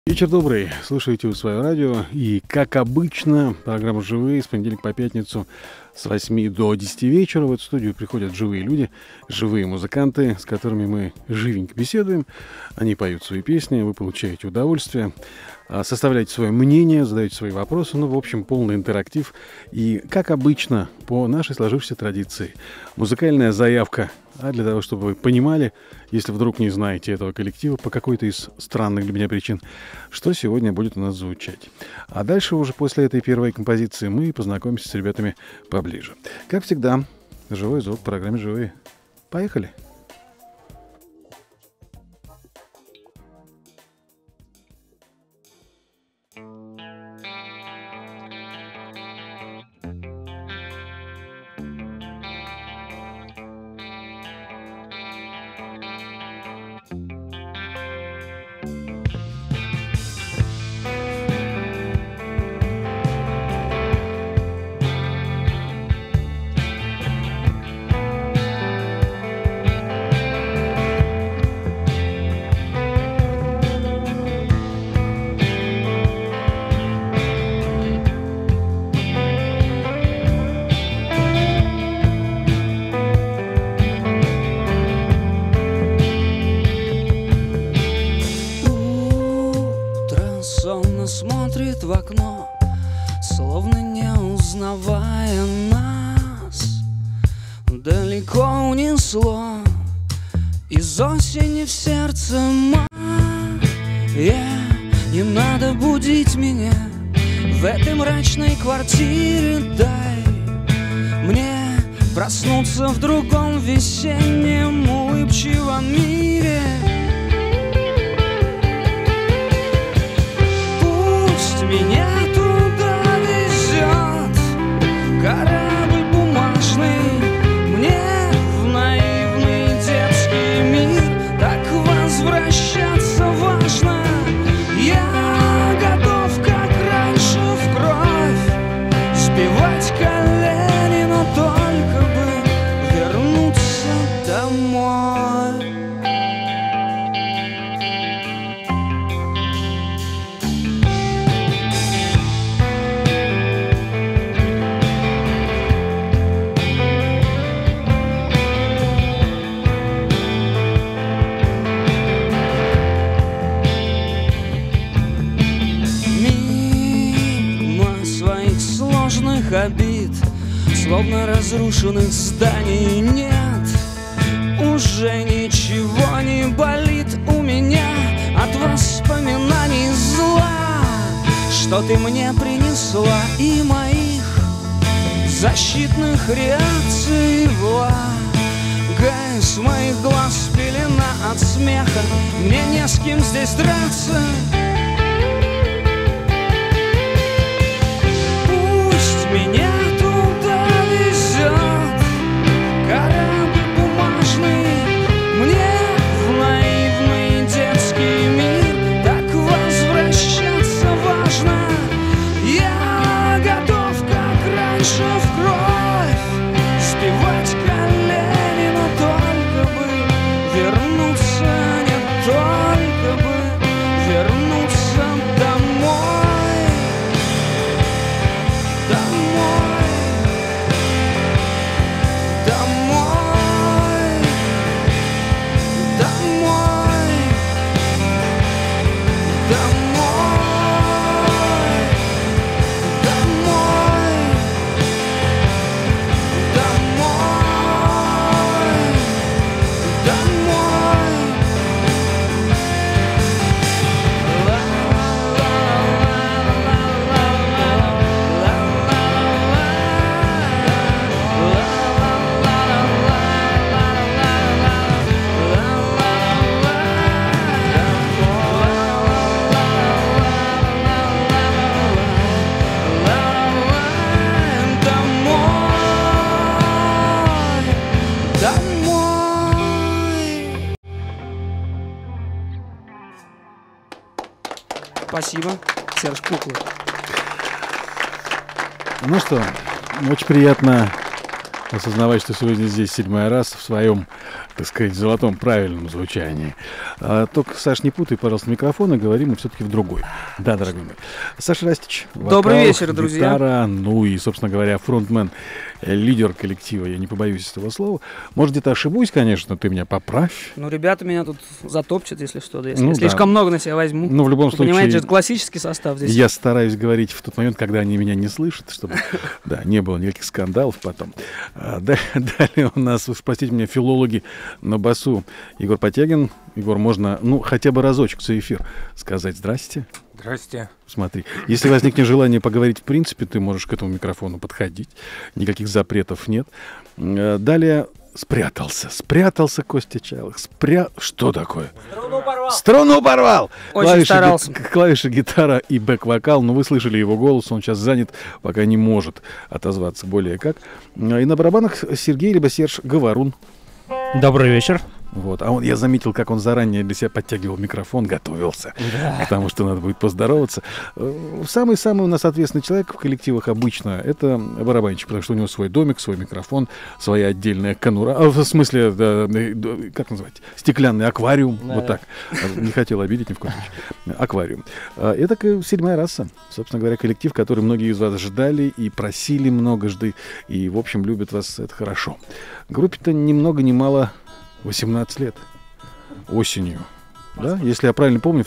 Вечер добрый, слушаете вы свое радио, и, как обычно, программа «Живые» с понедельника по пятницу с 8 до 10 вечера. В эту студию приходят живые люди, живые музыканты, с которыми мы живенько беседуем. Они поют свои песни, вы получаете удовольствие, составляете свое мнение, задаете свои вопросы. Ну, в общем, полный интерактив. И, как обычно, по нашей сложившейся традиции, музыкальная заявка. А для того, чтобы вы понимали, если вдруг не знаете этого коллектива по какой-то из странных для меня причин, что сегодня будет у нас звучать. А дальше уже после этой первой композиции мы познакомимся с ребятами поближе. Как всегда, живой звук в программе «Живые». Поехали! Смотрит в окно, словно не узнавая нас. Далеко унесло из осени в сердце мая. Не надо будить меня в этой мрачной квартире. Дай мне проснуться в другом весеннем улыбчивом мире. Меня туда везет корабль бумажный, мне в наивный детский мир так возвращаться важно. Я готов, как раньше, в кровь сбивать колени, но только бы вернуться домой. Обид, словно разрушенных зданий нет. Уже ничего не болит у меня от воспоминаний зла, что ты мне принесла, и моих защитных реакций влага. С моих глаз пелена от смеха, мне не с кем здесь драться. Меня туда везет корабль бумажный, мне в наивный детский мир так возвращаться важно. Я готов, как раньше, в кровь сбивать колени, но только бы вернуться, не только бы вернуться домой. Спасибо, Серж Куклы. Ну что, очень приятно осознавать, что сегодня здесь 7-й раз в своем так сказать, в золотом правильном звучании. Только, Саш, не путай, пожалуйста, микрофон, и говорим мы все-таки в другой. Да, дорогой мой. Саша Растич. Добрый вечер, друзья. Гитара, ну и, собственно говоря, фронтмен, лидер коллектива, я не побоюсь этого слова. Может, где-то ошибусь, конечно, ты меня поправь. Ну, ребята меня тут затопчат, если что, если я слишком много на себя возьму. Ну, в любом случае... Понимаете, это классический состав здесь. Я стараюсь говорить в тот момент, когда они меня не слышат, чтобы не было никаких скандалов потом. Далее у нас, уж простите меня, филологи на басу Егор Потягин. Егор, можно, хотя бы разочек за эфир сказать здрасте. Здрасте. Смотри, если возникнет желание поговорить в принципе, ты можешь к этому микрофону подходить. Никаких запретов нет. Далее спрятался Костя Чайлых. Что такое? Струну порвал! Очень старался. Клавиши, гитара и бэк-вокал. Вы слышали его голос, он сейчас занят, пока не может отозваться более как. И на барабанах Сергей, либо Серж Говорун. Добрый вечер. Вот. А я заметил, как он заранее для себя подтягивал микрофон, готовился, потому что надо будет поздороваться. Самый-самый у нас ответственный человек в коллективах обычно — это барабанщик, потому что у него свой домик, свой микрофон, своя отдельная конура, в смысле, как назвать, стеклянный аквариум, вот так. Не хотел обидеть ни в коем случае. Аквариум. Это 7-я раса, собственно говоря, коллектив, который многие из вас ждали и просили многожды, и, в общем, любят вас, это хорошо. Группе-то ни много ни мало 18 лет. Осенью. Да? Если я правильно помню, в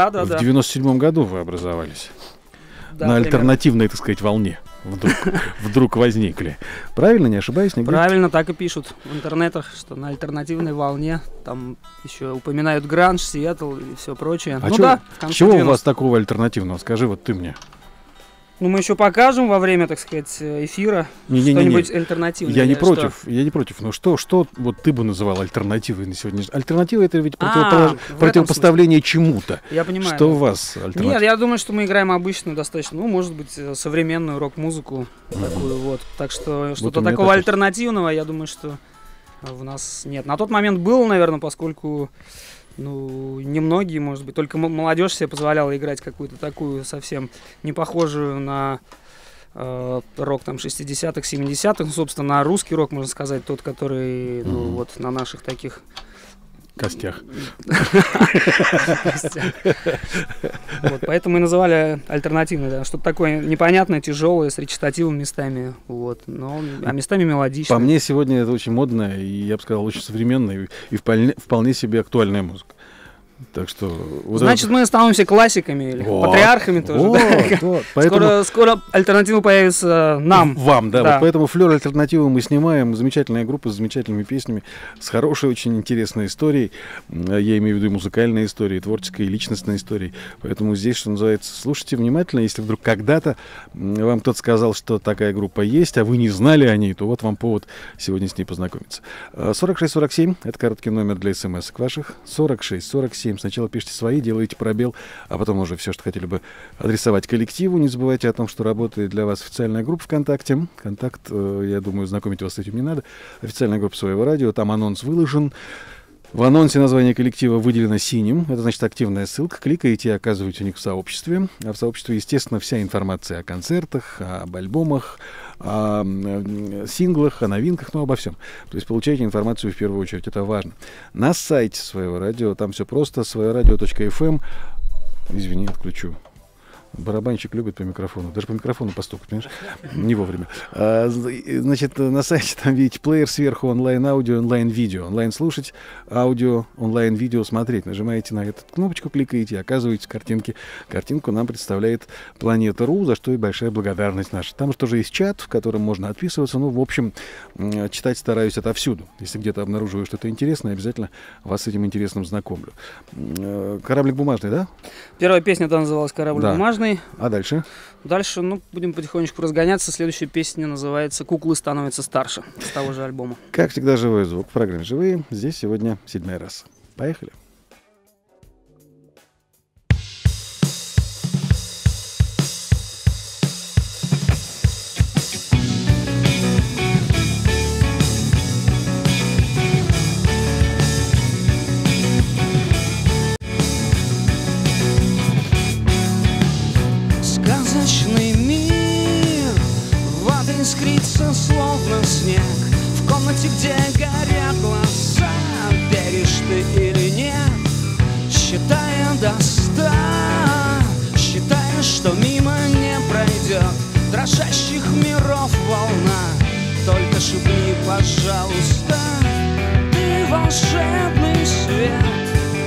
97-м году вы образовались. Да, на альтернативной, так сказать, волне. Вдруг возникли. Правильно, не ошибаюсь? Правильно, так и пишут в интернетах, что на альтернативной волне там еще упоминают гранж, Сиэтл и все прочее. Чего у вас такого альтернативного? Скажи вот ты мне. Мы еще покажем во время, так сказать, эфира что-нибудь альтернативное. Я не против. Но что вот ты бы называл альтернативой на сегодня? Альтернатива — это ведь противопоставление чему-то. Я понимаю. Что у вас альтернатива? Нет, я думаю, что мы играем обычную достаточно, может быть, современную рок-музыку такую вот. Так что что-то такого альтернативного, я думаю, что у нас нет. На тот момент было, наверное, поскольку... немногие, может быть, только молодежь себе позволяла играть какую-то такую совсем не похожую на рок там 60-х, 70-х, собственно, на русский рок, можно сказать, тот, который, вот на наших таких костях. Вот, поэтому и называли альтернативное, да, что-то такое непонятное, тяжелое, с речитативом местами, вот, а местами мелодичное. По мне, сегодня это очень модная и, я бы сказал, очень современная и вполне себе актуальная музыка. Так что... Значит, мы становимся классиками или патриархами тоже. Поэтому... Скоро альтернатива появится нам. Вам, да. Вот поэтому флёр альтернативы мы снимаем. Замечательная группа с замечательными песнями, с хорошей, очень интересной историей. Я имею в виду и музыкальной историей, и творческой, и личностной историей. Поэтому здесь, что называется, слушайте внимательно. Если вдруг когда-то вам кто-то сказал, что такая группа есть, а вы не знали о ней, то вот вам повод сегодня с ней познакомиться. 4647 — это короткий номер для смс-ок ваших. 4647. Сначала пишите свои, делаете пробел, а потом уже все, что хотели бы адресовать коллективу. Не забывайте о том, что работает для вас официальная группа ВКонтакте. Контакт, я думаю, знакомить вас с этим не надо. Официальная группа своего радио, там анонс выложен. В анонсе название коллектива выделено синим. Это значит активная ссылка. Кликаете и оказываетесь у них в сообществе. А в сообществе, естественно, вся информация о концертах, об альбомах, о синглах, о новинках, обо всем. То есть получаете информацию в первую очередь. Это важно. На сайте своего радио, там все просто. своерадио.fm. Извини, отключу. Барабанщик любит по микрофону. Даже по микрофону постукать, понимаешь? Не вовремя. Значит, на сайте там видите плеер сверху, онлайн-аудио, онлайн-видео. Онлайн слушать, аудио, онлайн-видео смотреть. Нажимаете на эту кнопочку, кликаете, оказываетесь в картинке. Картинку нам представляет Планета.ру, за что и большая благодарность наша. Там тоже есть чат, в котором можно отписываться. В общем, читать стараюсь отовсюду. Если где-то обнаруживаю что-то интересное, обязательно вас с этим интересным знакомлю. «Кораблик бумажный», да? Первая песня называлась «Кораблик бумажный». А дальше? Дальше, будем потихонечку разгоняться. Следующая песня называется «Куклы становятся старше» с того же альбома. Как всегда, живой звук в программе «Живые». Здесь сегодня 7-я раса. Поехали. Искрится, словно снег, в комнате, где горят глаза пожалуйста, ты волшебный свет,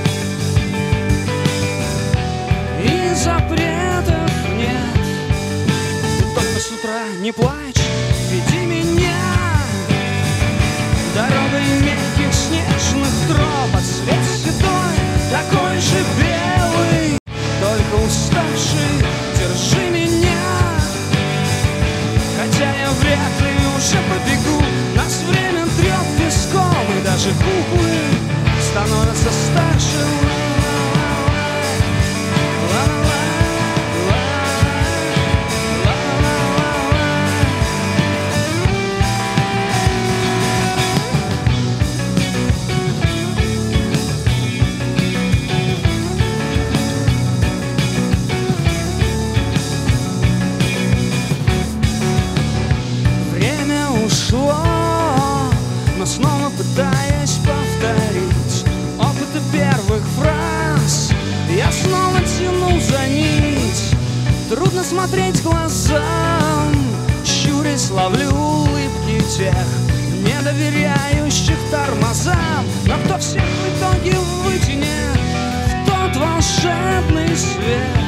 и запретов нет. Ты только с утра не плачь, веди меня дорогой мягких снежных троп, цвет седой, такой же белый, только уставший, держи меня. Хотя я вряд ли уже побегу, нас время трет песком, и даже куклы становятся старше. Но снова пытаясь повторить опыты первых фраз, я снова тяну за нить. Трудно смотреть глазам, щурясь ловлю улыбки тех, не доверяющих тормозам. Но кто всех в итоге вытянет в тот волшебный свет,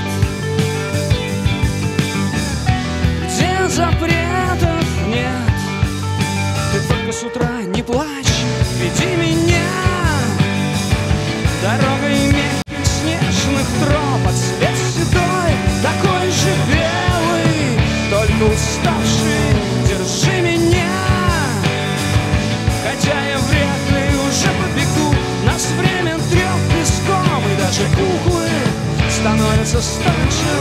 где запретов нет. Ты только с утра не плачь, веди меня дорогой мягких снежных троп, цвет седой, такой же белый, только уставший, держи меня. Хотя я вряд ли уже побегу, нас время трет песком, и даже куклы становятся старше.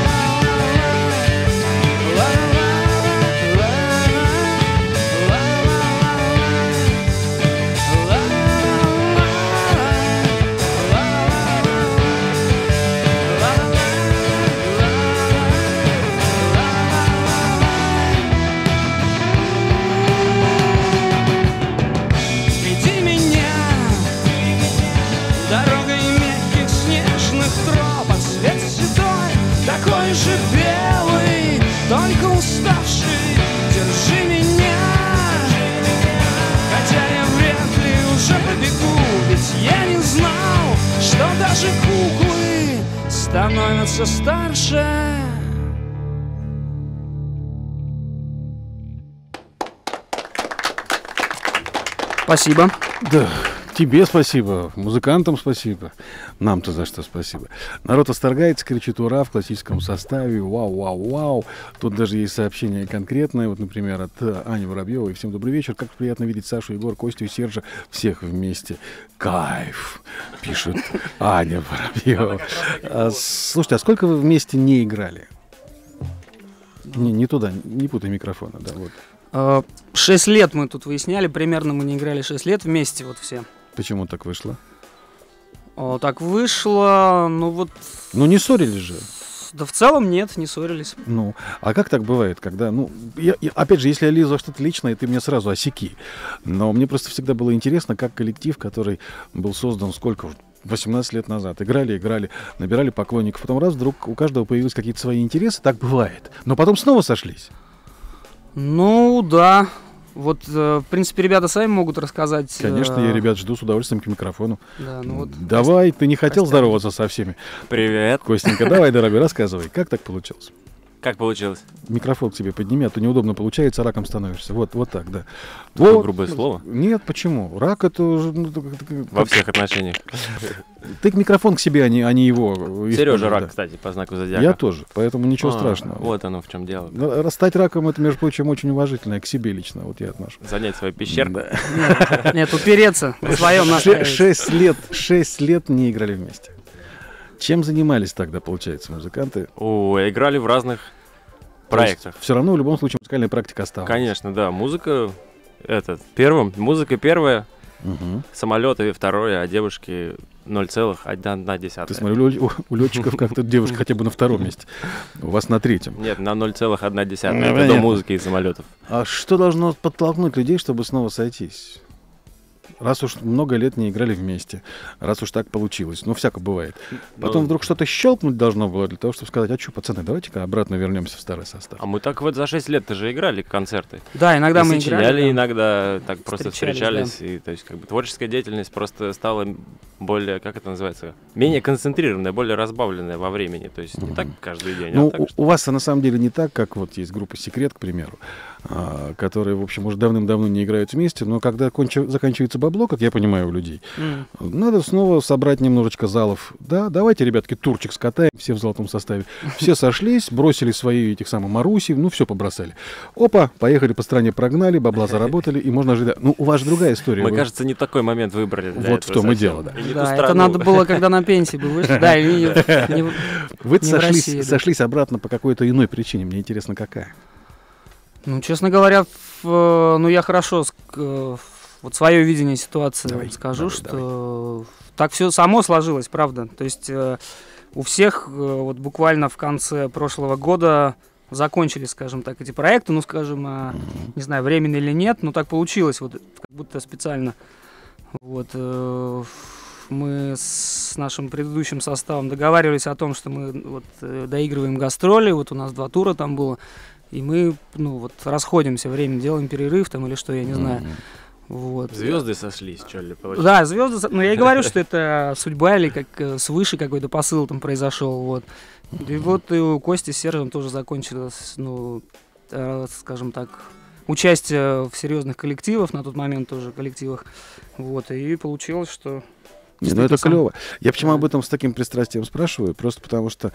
Такой же белый, только уставший, держи меня. Хотя я вряд ли уже побегу, ведь я не знал, что даже куклы становятся старше. Спасибо. Да. Тебе спасибо, музыкантам спасибо, нам-то за что спасибо. Народ восторгается, кричит «Ура!» в классическом составе, вау, вау, вау. Тут даже есть сообщение конкретное, вот, например, от Ани Воробьевой. Всем добрый вечер, как приятно видеть Сашу, Егор, Костю и Сержа, всех вместе. Кайф, пишет Аня Воробьева. Слушайте, а сколько вы вместе не играли? Не туда, не путай микрофона, да, вот. 6 лет мы тут выясняли, примерно мы не играли 6 лет вместе, вот все. Почему так вышло? Так вышло, ну вот... Ну не ссорились же. Да в целом нет, не ссорились. Ну, а как так бывает, когда, ну, опять же, если я лезу во что-то личное, ты меня сразу осеки. Но мне просто всегда было интересно, как коллектив, который был создан сколько, 18 лет назад, играли, набирали поклонников, потом раз, вдруг у каждого появились какие-то свои интересы, так бывает. Но потом снова сошлись. Ну, да. Вот, в принципе, ребята сами могут рассказать. Конечно, я ребят жду с удовольствием к микрофону. Да, ну вот. Давай, ты не хотел здороваться со всеми? Привет. Костенька, давай, дорогой, рассказывай, как так получилось? Как получилось? Микрофон к себе подними, а то неудобно получается, раком становишься. Вот так, да. Такое грубое слово? Нет, почему? Рак это уже... Во всех отношениях. Ты микрофон к себе, а не его. Сережа рак, кстати, по знаку зодиака. Я тоже, поэтому ничего страшного. Вот оно в чем дело. Стать раком — это, между прочим, очень уважительное к себе лично. Вот я отношу. Занять свою пещерку. Нет, упереться в своем настроении. 6 лет не играли вместе. Чем занимались тогда, получается, музыканты? Играли в разных проектах. Все равно в любом случае музыкальная практика оставалась. Конечно, да. Музыка первая, самолеты второе, а девушки 0,1. Ты смотри, у летчиков как-то девушка хотя бы на втором месте. У вас на третьем. Нет, на 0,1. Это до музыки и самолетов. А что должно подтолкнуть людей, чтобы снова сойтись? раз уж много лет не играли вместе, раз уж так получилось, ну, всяко бывает. Потом вдруг что-то щелкнуть должно было для того, чтобы сказать, а что, пацаны, давайте-ка обратно вернемся в старый состав. А мы так вот за 6 лет-то же играли концерты. Да, иногда И мы сочиняли, играли. Да. иногда так просто Встречались, встречались. И, то есть, как бы, творческая деятельность просто стала более, как это называется, менее концентрированная, более разбавленная во времени. То есть не так каждый день. Ну, а так, у вас на самом деле не так, как вот есть группа «Секрет», к примеру, которые, в общем, уже давным-давно не играют вместе, но когда заканчивается бабло, как я понимаю, у людей, надо снова собрать немножечко залов. Да, давайте, ребятки, турчик скатаем, все в золотом составе. Все сошлись, бросили свои этих самых Маруси, ну, все побросали. Опа, поехали по стране, прогнали, бабла заработали, и можно ожидать. Ну, у вас же другая история. мы, кажется, не такой момент выбрали. для Вот в этого том и совсем. дело, да. И не ту Да, это страну. надо было, когда на пенсии был вышел. Да, и Вы не в России, да. сошлись обратно по какой-то иной причине. Мне интересно, какая. Ну, честно говоря, ну, я хорошо вот свое видение ситуации скажу, что так все само сложилось, правда. То есть у всех вот буквально в конце прошлого года закончились, скажем так, эти проекты, ну, скажем, не знаю, временно или нет, но так получилось, вот как будто специально. Вот мы с нашим предыдущим составом договаривались о том, что мы вот доигрываем гастроли, вот у нас 2 тура там было, и мы, ну, вот расходимся, время делаем перерыв там или что, я не знаю. Вот. Звезды сошлись, что ли, получилось? Да, звезды, ну, я и говорю, что это судьба или как свыше какой-то посыл там произошел, вот. И вот и у Кости с Сержем тоже закончилось, ну, скажем так, участие в серьезных коллективах, на тот момент тоже коллективах, вот, и получилось, что... Не, ну это клево. Я почему об этом с таким пристрастием спрашиваю? Просто потому что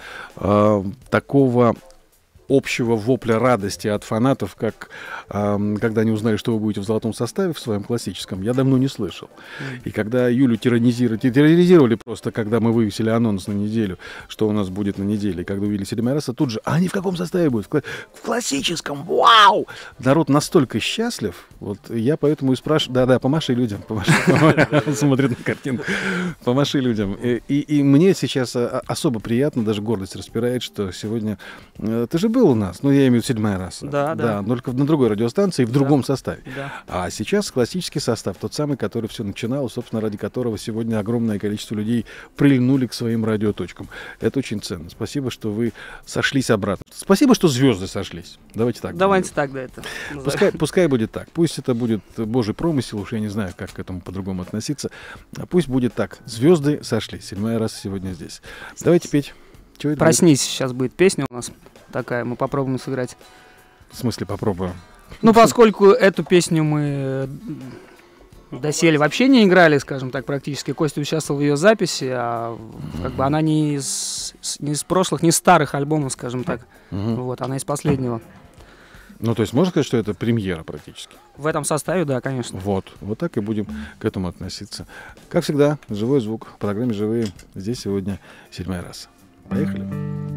такого общего вопля радости от фанатов, как когда они узнали, что вы будете в золотом составе в своем классическом, я давно не слышал. И когда Юлю терроризировали просто, когда мы вывесили анонс на неделю, что у нас будет на неделе, и когда увидели 7 раз, тут же, они в каком составе будут? В классическом, вау! Народ настолько счастлив, вот я поэтому и спрашиваю, да-да, помаши людям, он смотрит на картину, помаши людям. И мне сейчас особо приятно, даже гордость распирает, что сегодня, ты же был у нас, ну, я имею в виду 7 раз. Да. Только на другой радиостанции, в другом составе. Да. А сейчас классический состав, тот самый, который все начинал, собственно, ради которого сегодня огромное количество людей прильнули к своим радиоточкам. Это очень ценно. Спасибо, что вы сошлись обратно. Спасибо, что звезды сошлись. Давайте так. Давайте так, да, это. Пускай будет так. Пусть это будет Божий промысел, уж я не знаю, как к этому по-другому относиться. А пусть будет так. Звезды сошлись. 7 раз сегодня здесь. Давайте петь. Чего это «Проснись», сейчас будет песня у нас такая, мы попробуем сыграть. В смысле попробую? Ну, поскольку эту песню мы доселе вообще не играли, скажем так, практически. Костя участвовал в ее записи, а как бы она не из прошлых, не старых альбомов, скажем так. Вот, она из последнего. Ну, то есть можно сказать, что это премьера практически? В этом составе, да, конечно. Вот так и будем к этому относиться. Как всегда, живой звук в программе «Живые». Здесь сегодня 7 раз. Поехали.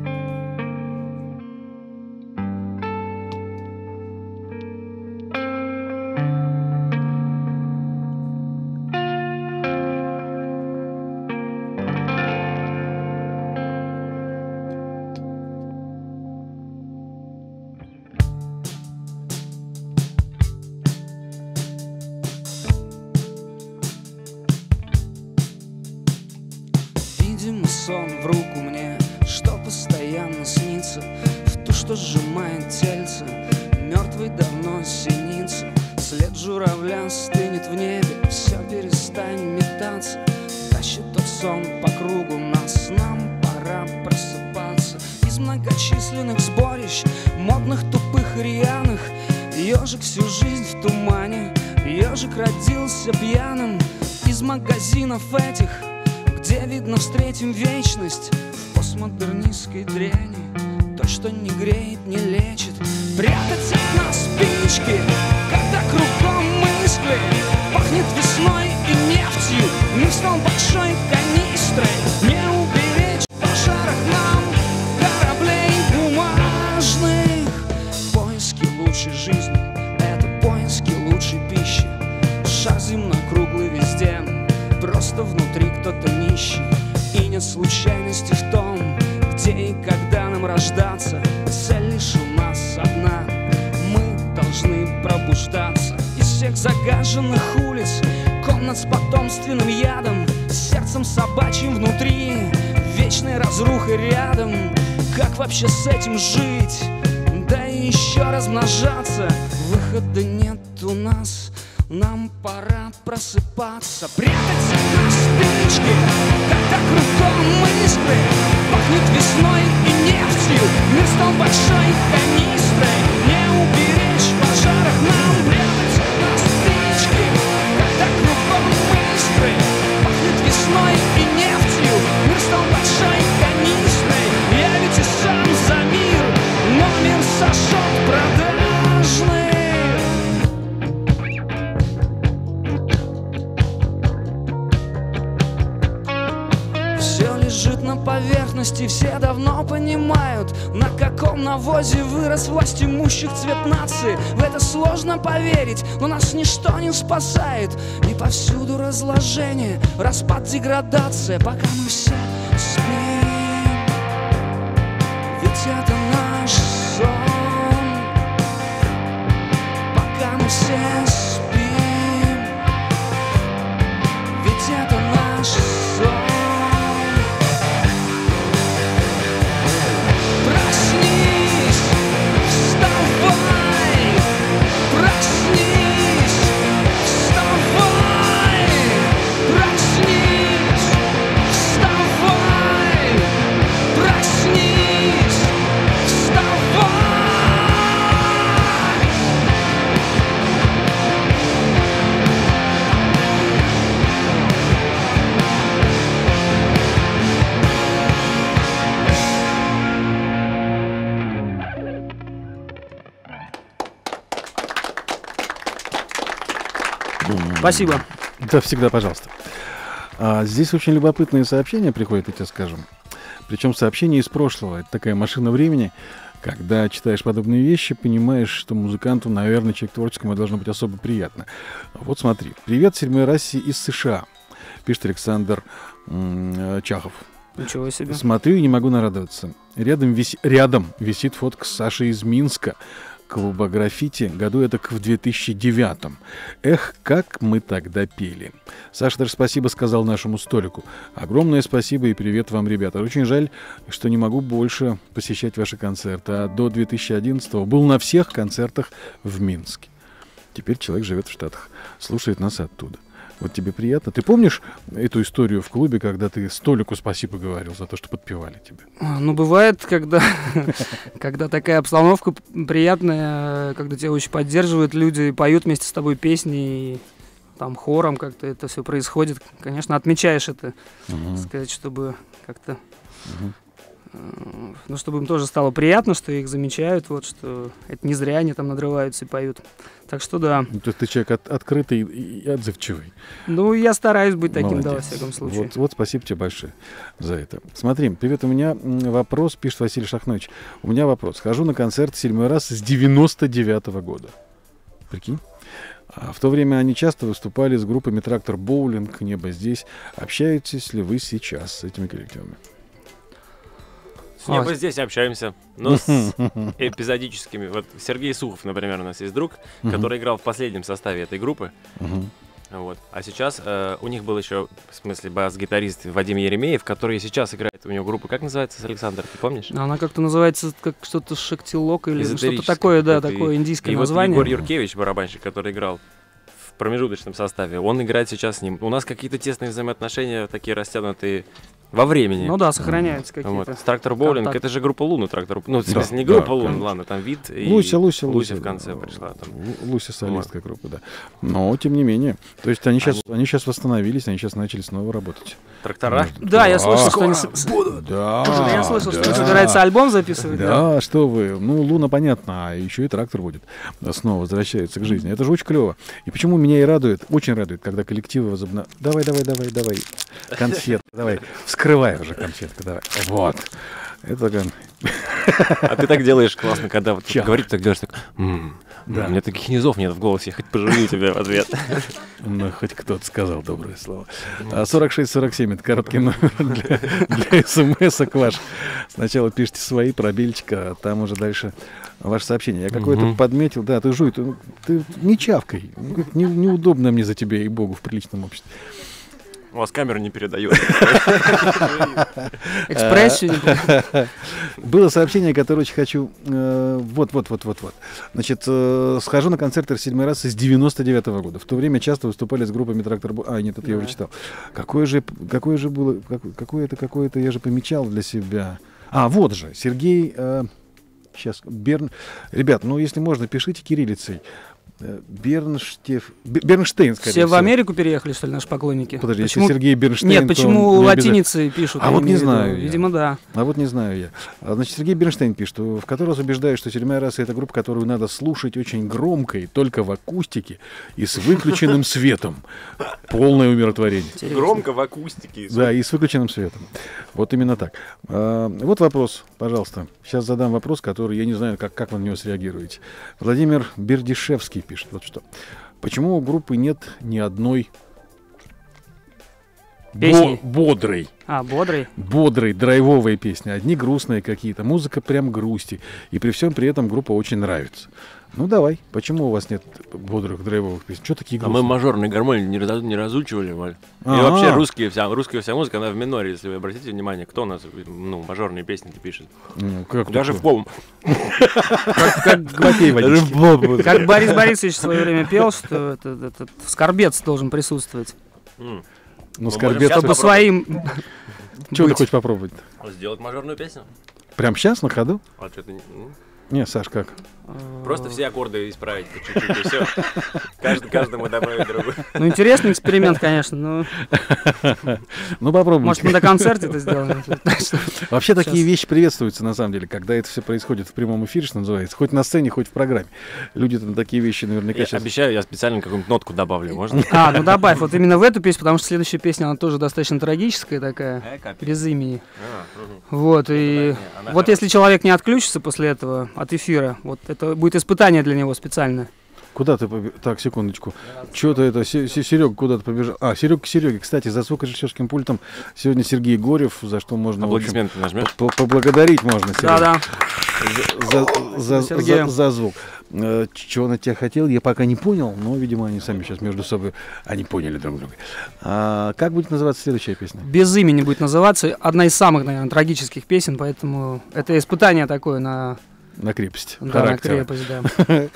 Видимо, сон в руку мне, что постоянно снится, в ту, что сжимает тельце, мертвый давно синица. След журавля стынет в небе, все перестань метаться. Тащит тот сон по кругу нас, нам пора просыпаться. Из многочисленных сборищ, модных, тупых и рьяных, ежик всю жизнь в тумане, ежик родился пьяным. Из магазинов этих, где, видно, встретим вечность, в постмодернистской дряни, то, что не греет, не лечит. Прятать от нас спички, когда кругом мысли, пахнет весной и нефтью, мир стал большой канистрой. Не уберечь в пожарах нам кораблей бумажных. Поиски лучшей жизни — это поиски лучшей пищи. Шар земнокруглый везде, просто внутри кто-то нищий. И нет случайности в том, где и когда нам рождаться. Цель лишь у нас одна, мы должны пробуждаться. Из всех загаженных улиц комнат с потомственным ядом, с сердцем собачьим внутри, вечной разрухой рядом. Как вообще с этим жить? Да и еще размножаться. Выхода нет у нас, нам пора просыпаться. Прятаться на стычке, когда кругом искры. Пахнет весной и нефтью, мир стал большой канистрой. Не уберечь в пожарах нам. Прятаться на стычке, когда кругом искры. Пахнет весной и нефтью, мир стал большой канистрой. Я ведь и сам за мир, но мир сошел продажный. Все лежит на поверхности, все давно понимают, на каком навозе вырос власть имущих цвет нации. В это сложно поверить, но нас ничто не спасает. И повсюду разложение, распад, деградация, пока мы все спим. Ведь это наш сон, пока мы все спим. Ведь это наш сон. Проснись, вставай, проснись, вставай, проснись, вставай, проснись, вставай. Спасибо. Да, всегда, пожалуйста. Здесь очень любопытные сообщения приходят, я тебе скажу. Причем сообщения из прошлого. Это такая машина времени. Когда читаешь подобные вещи, понимаешь, что музыканту, наверное, человек творческому должно быть особо приятно. Вот смотри. Привет седьмой расе из США, пишет Александр Чахов. Ничего себе. Смотрю и не могу нарадоваться. Рядом висит фотка Саши из Минска, клуба «Граффити», году это в 2009-м. Эх, как мы тогда пели. Саша даже спасибо сказал нашему столику. Огромное спасибо и привет вам, ребята. Очень жаль, что не могу больше посещать ваши концерты. А до 2011-го был на всех концертах в Минске. Теперь человек живет в Штатах, слушает нас оттуда. Вот тебе приятно. Ты помнишь эту историю в клубе, когда ты столику спасибо говорил за то, что подпевали тебе? Ну, бывает, когда такая обстановка приятная, когда тебя очень поддерживают люди, поют вместе с тобой песни, и там хором как-то это все происходит. Конечно, отмечаешь это, сказать, чтобы как-то... Ну, чтобы им тоже стало приятно, что их замечают, вот, что это не зря они там надрываются и поют. Так что да. То есть ты человек открытый и отзывчивый. Ну, я стараюсь быть таким, молодец. Да, во всяком случае. Вот спасибо тебе большое за это. Смотри, привет, у меня вопрос, пишет Василий Шахнович. У меня вопрос. Хожу на концерт седьмой раз с 99-го года. Прикинь? А в то время они часто выступали с группами «Трактор Боулинг», «Небо здесь». Общаетесь ли вы сейчас с этими коллективами? Мы здесь общаемся, но с эпизодическими. Вот Сергей Сухов, например, у нас есть друг, который играл в последнем составе этой группы. Вот. А сейчас у них был еще, в смысле, бас-гитарист Вадим Еремеев, который сейчас играет. У него группа, как называется, Александр, ты помнишь? Она как-то называется как что-то Шактилок или что-то такое, да, такое индийское название. Вот Егор Юркевич, барабанщик, который играл в промежуточном составе, он играет сейчас с ним. У нас какие-то тесные взаимоотношения, такие растянутые во времени. Ну да, сохраняются какие-то. Вот. Трактор Боулинг, это же группа Луна, Трактор. Ну, в смысле, не группа Луна, ладно, там вид. И Луся в конце пришла. Там. Луся солистская группа, да. Но, тем не менее. То есть они сейчас восстановились, они сейчас начали снова работать. Трактора? Да, я слышал, что они... Да, я слышал, что собирается альбом записывать. Да, что вы. Ну, Луна, понятно, а еще и Трактор будет. Снова возвращается к жизни. Это же очень клево. И почему меня и радует, очень радует, когда коллективы возобновляют. Давай. Конфет, давай. Вскрывай уже конфетку, давай. Вот. Это А ты так делаешь классно, когда вот говорит, так делаешь так. Да. У меня таких низов нет в голосе, я хоть пожалею тебя в ответ. Ну, хоть кто-то сказал доброе слово. 4647 — это короткий номер для смс-ок ваших. Сначала пишите свои, пробельчик, а там уже дальше ваше сообщение. Я какое-то подметил. Да, ты жуй, ты не чавкай. Неудобно мне за тебя, и богу, в приличном обществе. У вас камера не передает. Экспрессию. Было сообщение, которое очень хочу... Вот. Значит, схожу на концерты «Седьмой раз» с 99-го года. В то время часто выступали с группами «Трактор». Нет, это я уже читал. Какое же было... Какое-то я же помечал для себя. Вот же, Сергей... Сейчас, Ребят, если можно, пишите кириллицей. Бернштейн, скорее Все в Америку переехали, что ли, наши поклонники? Подожди, если Сергей Бернштейн... Нет, почему латиницы пишут? Вот не знаю я. Видимо, да. Вот не знаю я. Значит, Сергей Бернштейн пишет, в который раз убеждает, что «Седьмая раса» — это группа, которую надо слушать очень громко и только в акустике и с выключенным светом. Полное умиротворение. Громко в акустике. Да, и с выключенным светом. Вот именно так. Вот вопрос, пожалуйста. Сейчас задам вопрос, который я не знаю, как вы на него среагируете. Владимир Бердишевский пишет вот что. Почему у группы нет ни одной бодрой? Бодрой, драйвовой песни. Одни грустные какие-то. Музыка прям грусти. И при всем при этом группа очень нравится. Давай. Почему у вас нет бодрых, драйвовых песен? Что такие грустные? А мы мажорные гармонии не разучивали, Валь. И вообще русская вся музыка, она в миноре, если вы обратите внимание, кто у нас мажорные песни-то пишет. Даже в пол. Как Борис Борисович в свое время пел, что этот скорбец должен присутствовать. Скорбец... Чтобы своим... Чего ты хочешь попробовать? Сделать мажорную песню. Прям сейчас, на ходу? А что-то... Не, Саш, как? Просто все аккорды исправить по чуть-чуть, и все. Каждому добавить другую. Интересный эксперимент, конечно, но... попробуйте. Может, мы до концерта это сделаем? Вообще такие вещи приветствуются, на самом деле, когда это все происходит в прямом эфире, что называется. Хоть на сцене, хоть в программе. Люди там такие вещи наверняка сейчас... Обещаю, я специально какую-нибудь нотку добавлю, можно? Добавь вот именно в эту песню, потому что следующая песня, она тоже достаточно трагическая такая, без имени. Вот, и вот если человек не отключится после этого от эфира, вот это будет испытание для него специально. Куда ты побежал? Так, секундочку. Что-то это... Серега куда-то побежал. Серега, кстати, за звукорежиссерским пультом сегодня Сергей Горев, за что можно... Аплодисменты нажмешь? Поблагодарить можно, Серега. Да. За звук. Чего он от тебя хотел, я пока не понял, но, видимо, они сами сейчас между собой... Они поняли друг друга. Как будет называться следующая песня? «Без имени» будет называться. Одна из самых, наверное, трагических песен, поэтому это испытание такое на крепость. Да, характера. На крепость, да.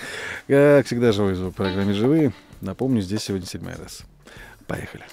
Как всегда, живой звук в программе «Живые». Напомню, здесь сегодня «Седьмая раса». Поехали.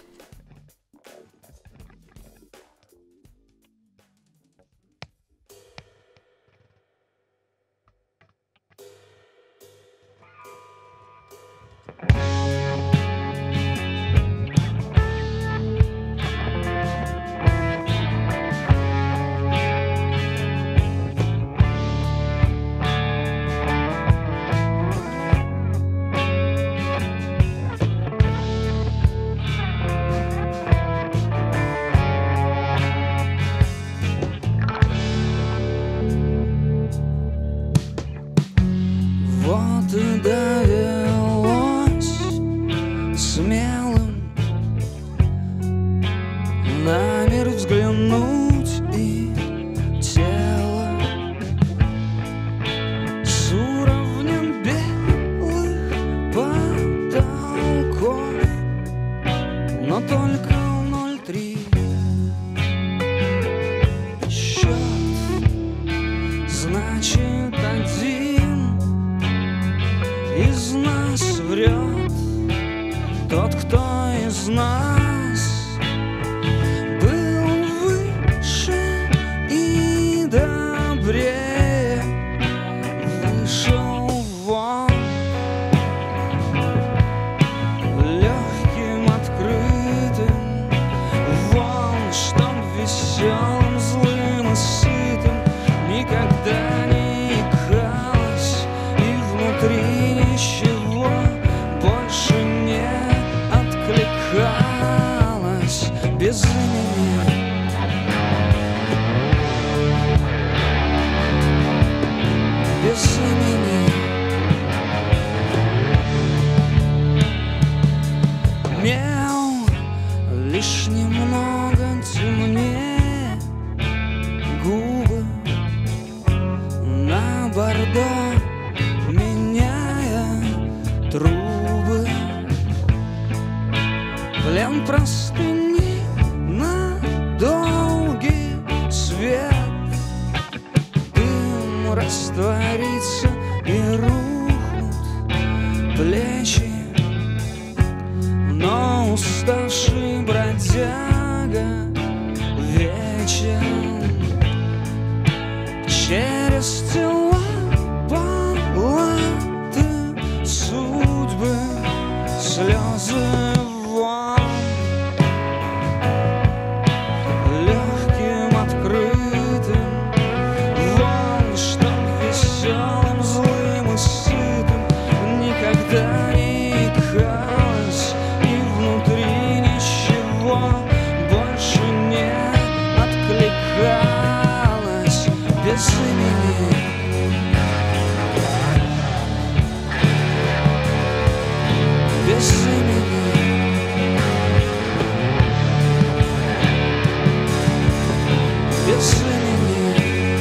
Больше не откликалось. Бордо, меняя трубы. Плен простыни на долгий свет. Дым растворится и рухнут плечи. Но уставший бродяга вечен. Через тела палаты судьбы, слезы вон. Легким, открытым, вон, чтоб веселым, злым и сытым никогда не икалось, и внутри ничего больше не откликалось. Без имени, без имени, без имени,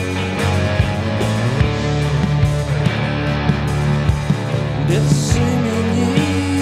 без имени.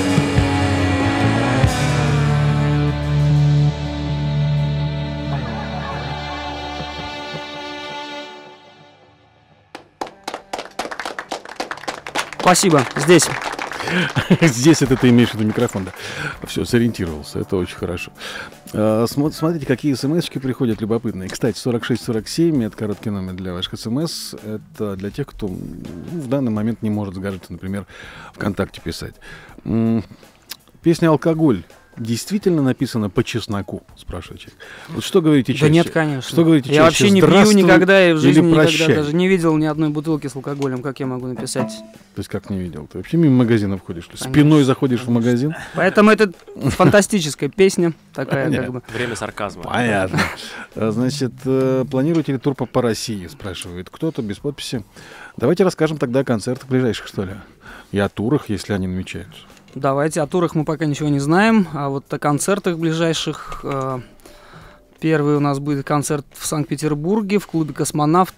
Спасибо, здесь. Здесь это ты имеешь в виду микрофон, да. Все, сориентировался, это очень хорошо. Смотрите, какие смс-очки приходят любопытные. Кстати, 4647 — это короткий номер для ваших смс. Это для тех, кто в данный момент не может с гаджета, например, ВКонтакте писать. Песня «Алкоголь» действительно написано по чесноку, спрашивает человек. Вот что говорите чаще? Да нет, конечно. Что говорите я чаще? вообще не пью никогда и в жизни никогда прощай? даже не видел ни одной бутылки с алкоголем, как я могу написать. То есть как не видел? Ты вообще мимо магазинов ходишь? Конечно, Спиной заходишь в магазин? Поэтому это фантастическая песня такая, как Понятно. бы. Время сарказма. Понятно. Значит, планируете ли тур по России, спрашивает кто-то без подписи. Давайте расскажем тогда о концертах ближайших, что ли. И о турах, если они намечаются. Давайте, о турах мы пока ничего не знаем, а вот о концертах ближайших. Первый у нас будет концерт в Санкт-Петербурге в клубе «Космонавт»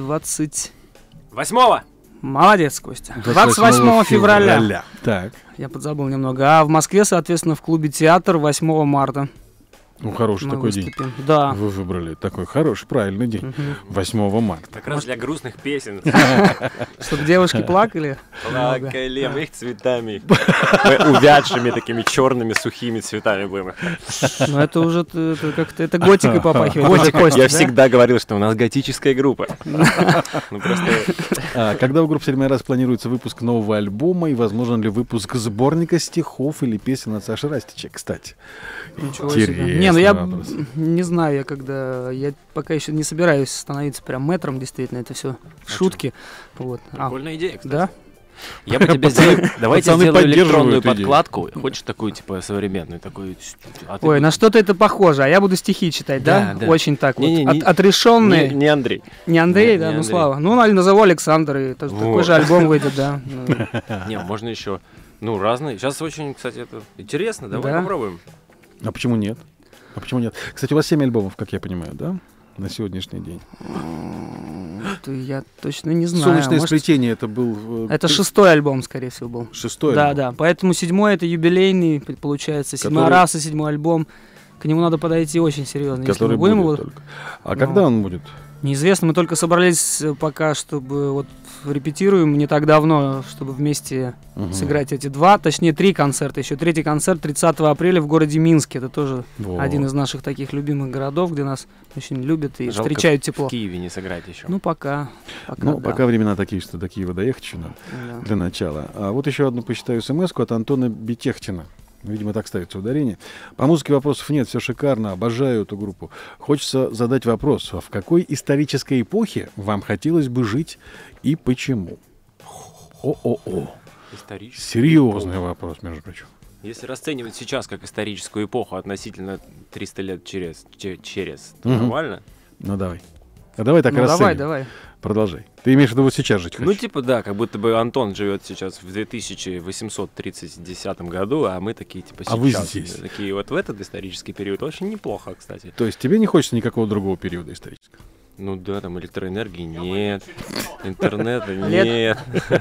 8-го! Молодец, Костя. 28 февраля. Так. Я подзабыл немного. А в Москве, соответственно, в клубе «Театр» 8 марта. Ну, хороший мы такой выступим. день. Да. Вы выбрали такой хороший, правильный день. 8 марта. Как раз для грустных песен. Чтобы девушки плакали. Плакали мы их цветами. Мы увядшими такими черными сухими цветами будем. Ну это уже как-то это готикой попахивает. Костя, Я да? всегда говорил, что у нас готическая группа. Ну просто... Когда у группы «Седьмой раз» планируется выпуск нового альбома, и возможен ли выпуск сборника стихов или песен от Саши Растича, кстати? Ничего себе. Интересный Не, ну я вопрос. не знаю, я пока еще не собираюсь становиться прям мэтром, действительно, это все шутки. Вот. Прикольная идея, кстати. Да? Я бы тебе сделал... Давайте Пацаны сделаю электронную поддерживают идею. подкладку. Хочешь такую, типа, современную, такую... Ой, на что-то это похоже, а я буду стихи читать, да? Да, да. Очень так вот. Не-не-не. Отрешенные. Не Андрей. Не Андрей, Не, да, не ну Андрей. Слава. Ну, назову Александр, и такой Вот. же альбом выйдет, да. Ну, Не, можно еще... Ну, разные. Сейчас очень, кстати, это интересно. Давай Да. попробуем. А почему нет? Кстати, у вас 7 альбомов, как я понимаю, да? На сегодняшний день. это я точно не знаю. «Солнечное Может, сплетение» это был... это 6-й альбом, скорее всего, был. 6-й Да, альбом. да. Поэтому 7-й это юбилейный, получается, 7-й Который- раз и 7-й альбом. К нему надо подойти очень серьезно. Если Который мы будем будет его... только. А когда он будет? Неизвестно, мы только собрались пока, чтобы вот репетируем не так давно, чтобы вместе Мгм. сыграть эти 2, точнее 3 концерта. Еще 3-й концерт 30 апреля в городе Минске. Это тоже Вот. один из наших таких любимых городов, где нас очень любят и Жалко, встречают тепло. в Киеве не сыграть еще. Ну, пока. Ну, да. пока времена такие, что до Киева доехать еще надо Да. для начала. А вот еще одну почитаю смс-ку от Антона Бетехтина. Видимо, так ставится ударение. По музыке вопросов нет, все шикарно, обожаю эту группу. Хочется задать вопрос, а в какой исторической эпохе вам хотелось бы жить и почему? О-о-о. Исторически. Серьезный вопрос, между прочим. Если расценивать сейчас как историческую эпоху относительно 300 лет через, то Мгм. нормально? Ну, давай. А давай так Ну, расценим. давай. Продолжай. Ты имеешь в виду вот сейчас жить Ну, хочешь? типа, да, как будто бы Антон живет сейчас в 2830 году, а мы такие, типа, сейчас. А вы здесь. Такие вот в этот исторический период очень неплохо, кстати. То есть тебе не хочется никакого другого периода исторического? Ну да, там электроэнергии нет, интернета нет.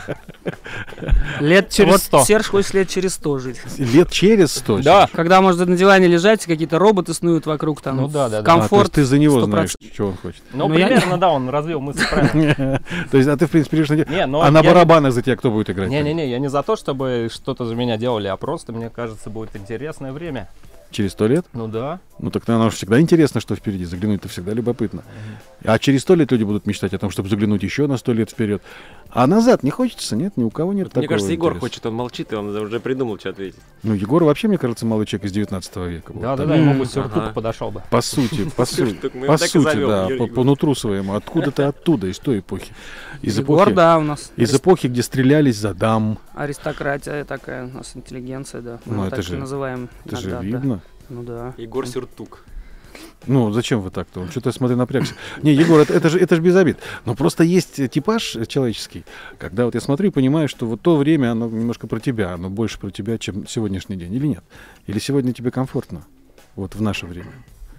Лет через 100. Серж хочет лет через 100 жить. Лет через 100? Да. Когда может на диване лежать, какие-то роботы снуют вокруг, там, Ну да. комфорт. то есть ты за него 100%. знаешь, что он хочет. Ну, Ну, примерно, да, он развил мысль правильно. То есть, а ты, в принципе, решил... Не, но А на я- барабанах за тебя кто будет играть? Не-не-не, я не за то, чтобы что-то за меня делали, а просто, мне кажется, будет интересное время. Через 100 лет? Ну да. Ну так наверное, всегда интересно, что впереди. Заглянуть-то всегда любопытно. А через 100 лет люди будут мечтать о том, чтобы заглянуть еще на 100 лет вперед. А назад не хочется, нет? Ни у кого нет такого Мне кажется, Егор интереса. хочет, он молчит, и он уже придумал, что ответить. Ну, Егор вообще, мне кажется, малый человек из 19 века был. Да-да-да, ему бы Ага. сюртук подошел бы. По сути, по Сюртук, мы по его так и сути, зовем, да, Юрий по Егор. нутру своему. Откуда-то оттуда, из той эпохи. Из Егор, эпохи, да, у нас из эпохи, где стрелялись за дам. аристократия такая, у нас интеллигенция, да. Ну, Мы это так же- и называем. Это же иногда, да. видно. Ну да. Егор Сюртук. Ну, зачем вы так-то? Он что-то, смотри, напрягся. Не, Егор, это же без обид. Но просто есть типаж человеческий, когда вот я смотрю и понимаю, что вот то время, оно немножко про тебя, оно больше про тебя, чем сегодняшний день, или нет? Или сегодня тебе комфортно? Вот в наше время.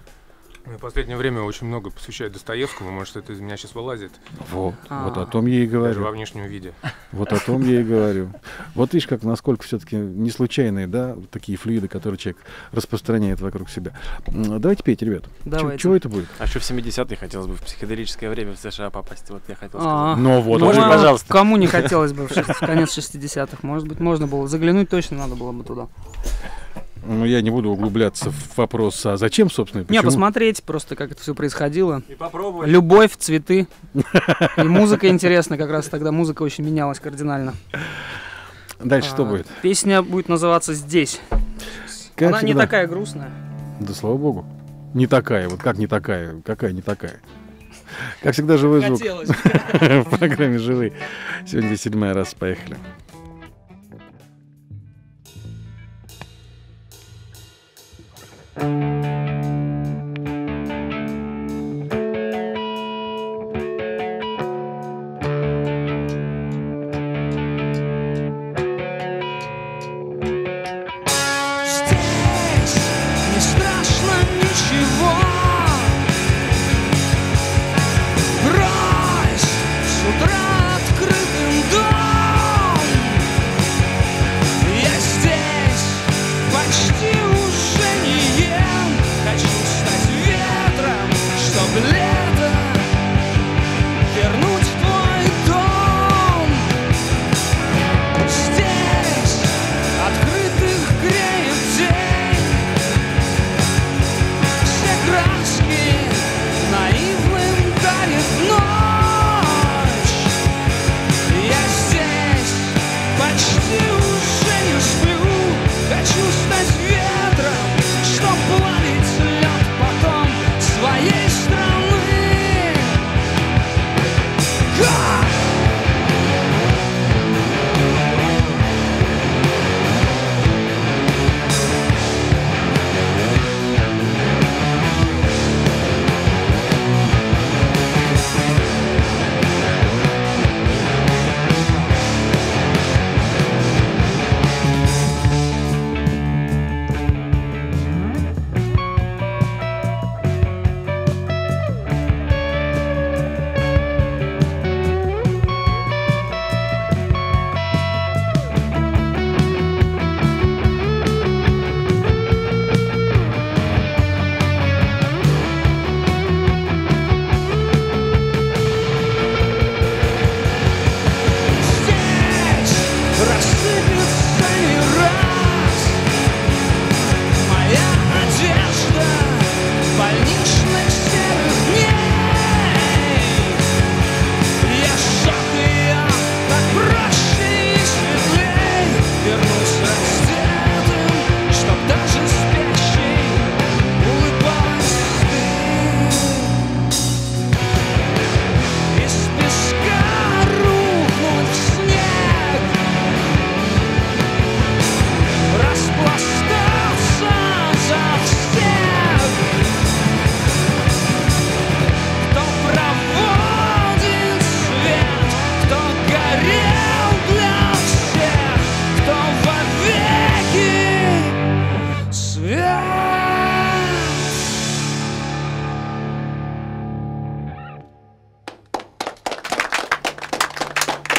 В последнее время очень много посвящаю Достоевскому, может, это из меня сейчас вылазит, Вот, А. вот о том я и даже говорю. во внешнем виде. Вот о том я и говорю. Вот видишь, как насколько все-таки не случайные, да, вот такие флюиды, которые человек распространяет вокруг себя. Давайте петь, ребят. Давайте. Чего это будет? А еще в 70-е хотелось бы в психоделическое время в США попасть. Вот я хотел А. сказать. Ну вот, Ну, Тоже, а пожалуйста. Кому не хотелось бы в конец 60-х? Может быть, можно было заглянуть, точно надо было бы туда. Ну, я не буду углубляться в вопрос, а зачем, собственно, и Не, почему. посмотреть просто, как это все происходило. И попробовать. Любовь, цветы. И музыка интересна, как раз тогда музыка очень менялась кардинально. Дальше что А, будет? Песня будет называться «Здесь». Как Она не всегда. такая грустная. Да слава богу. Не такая, вот как не такая? Какая не такая? Как всегда, живой звук Хотелось. в программе «Живые». Сегодня 7-я раз, поехали. Здесь не страшно ничего. Брось с утра открытым дом. Я здесь почти уже не ем.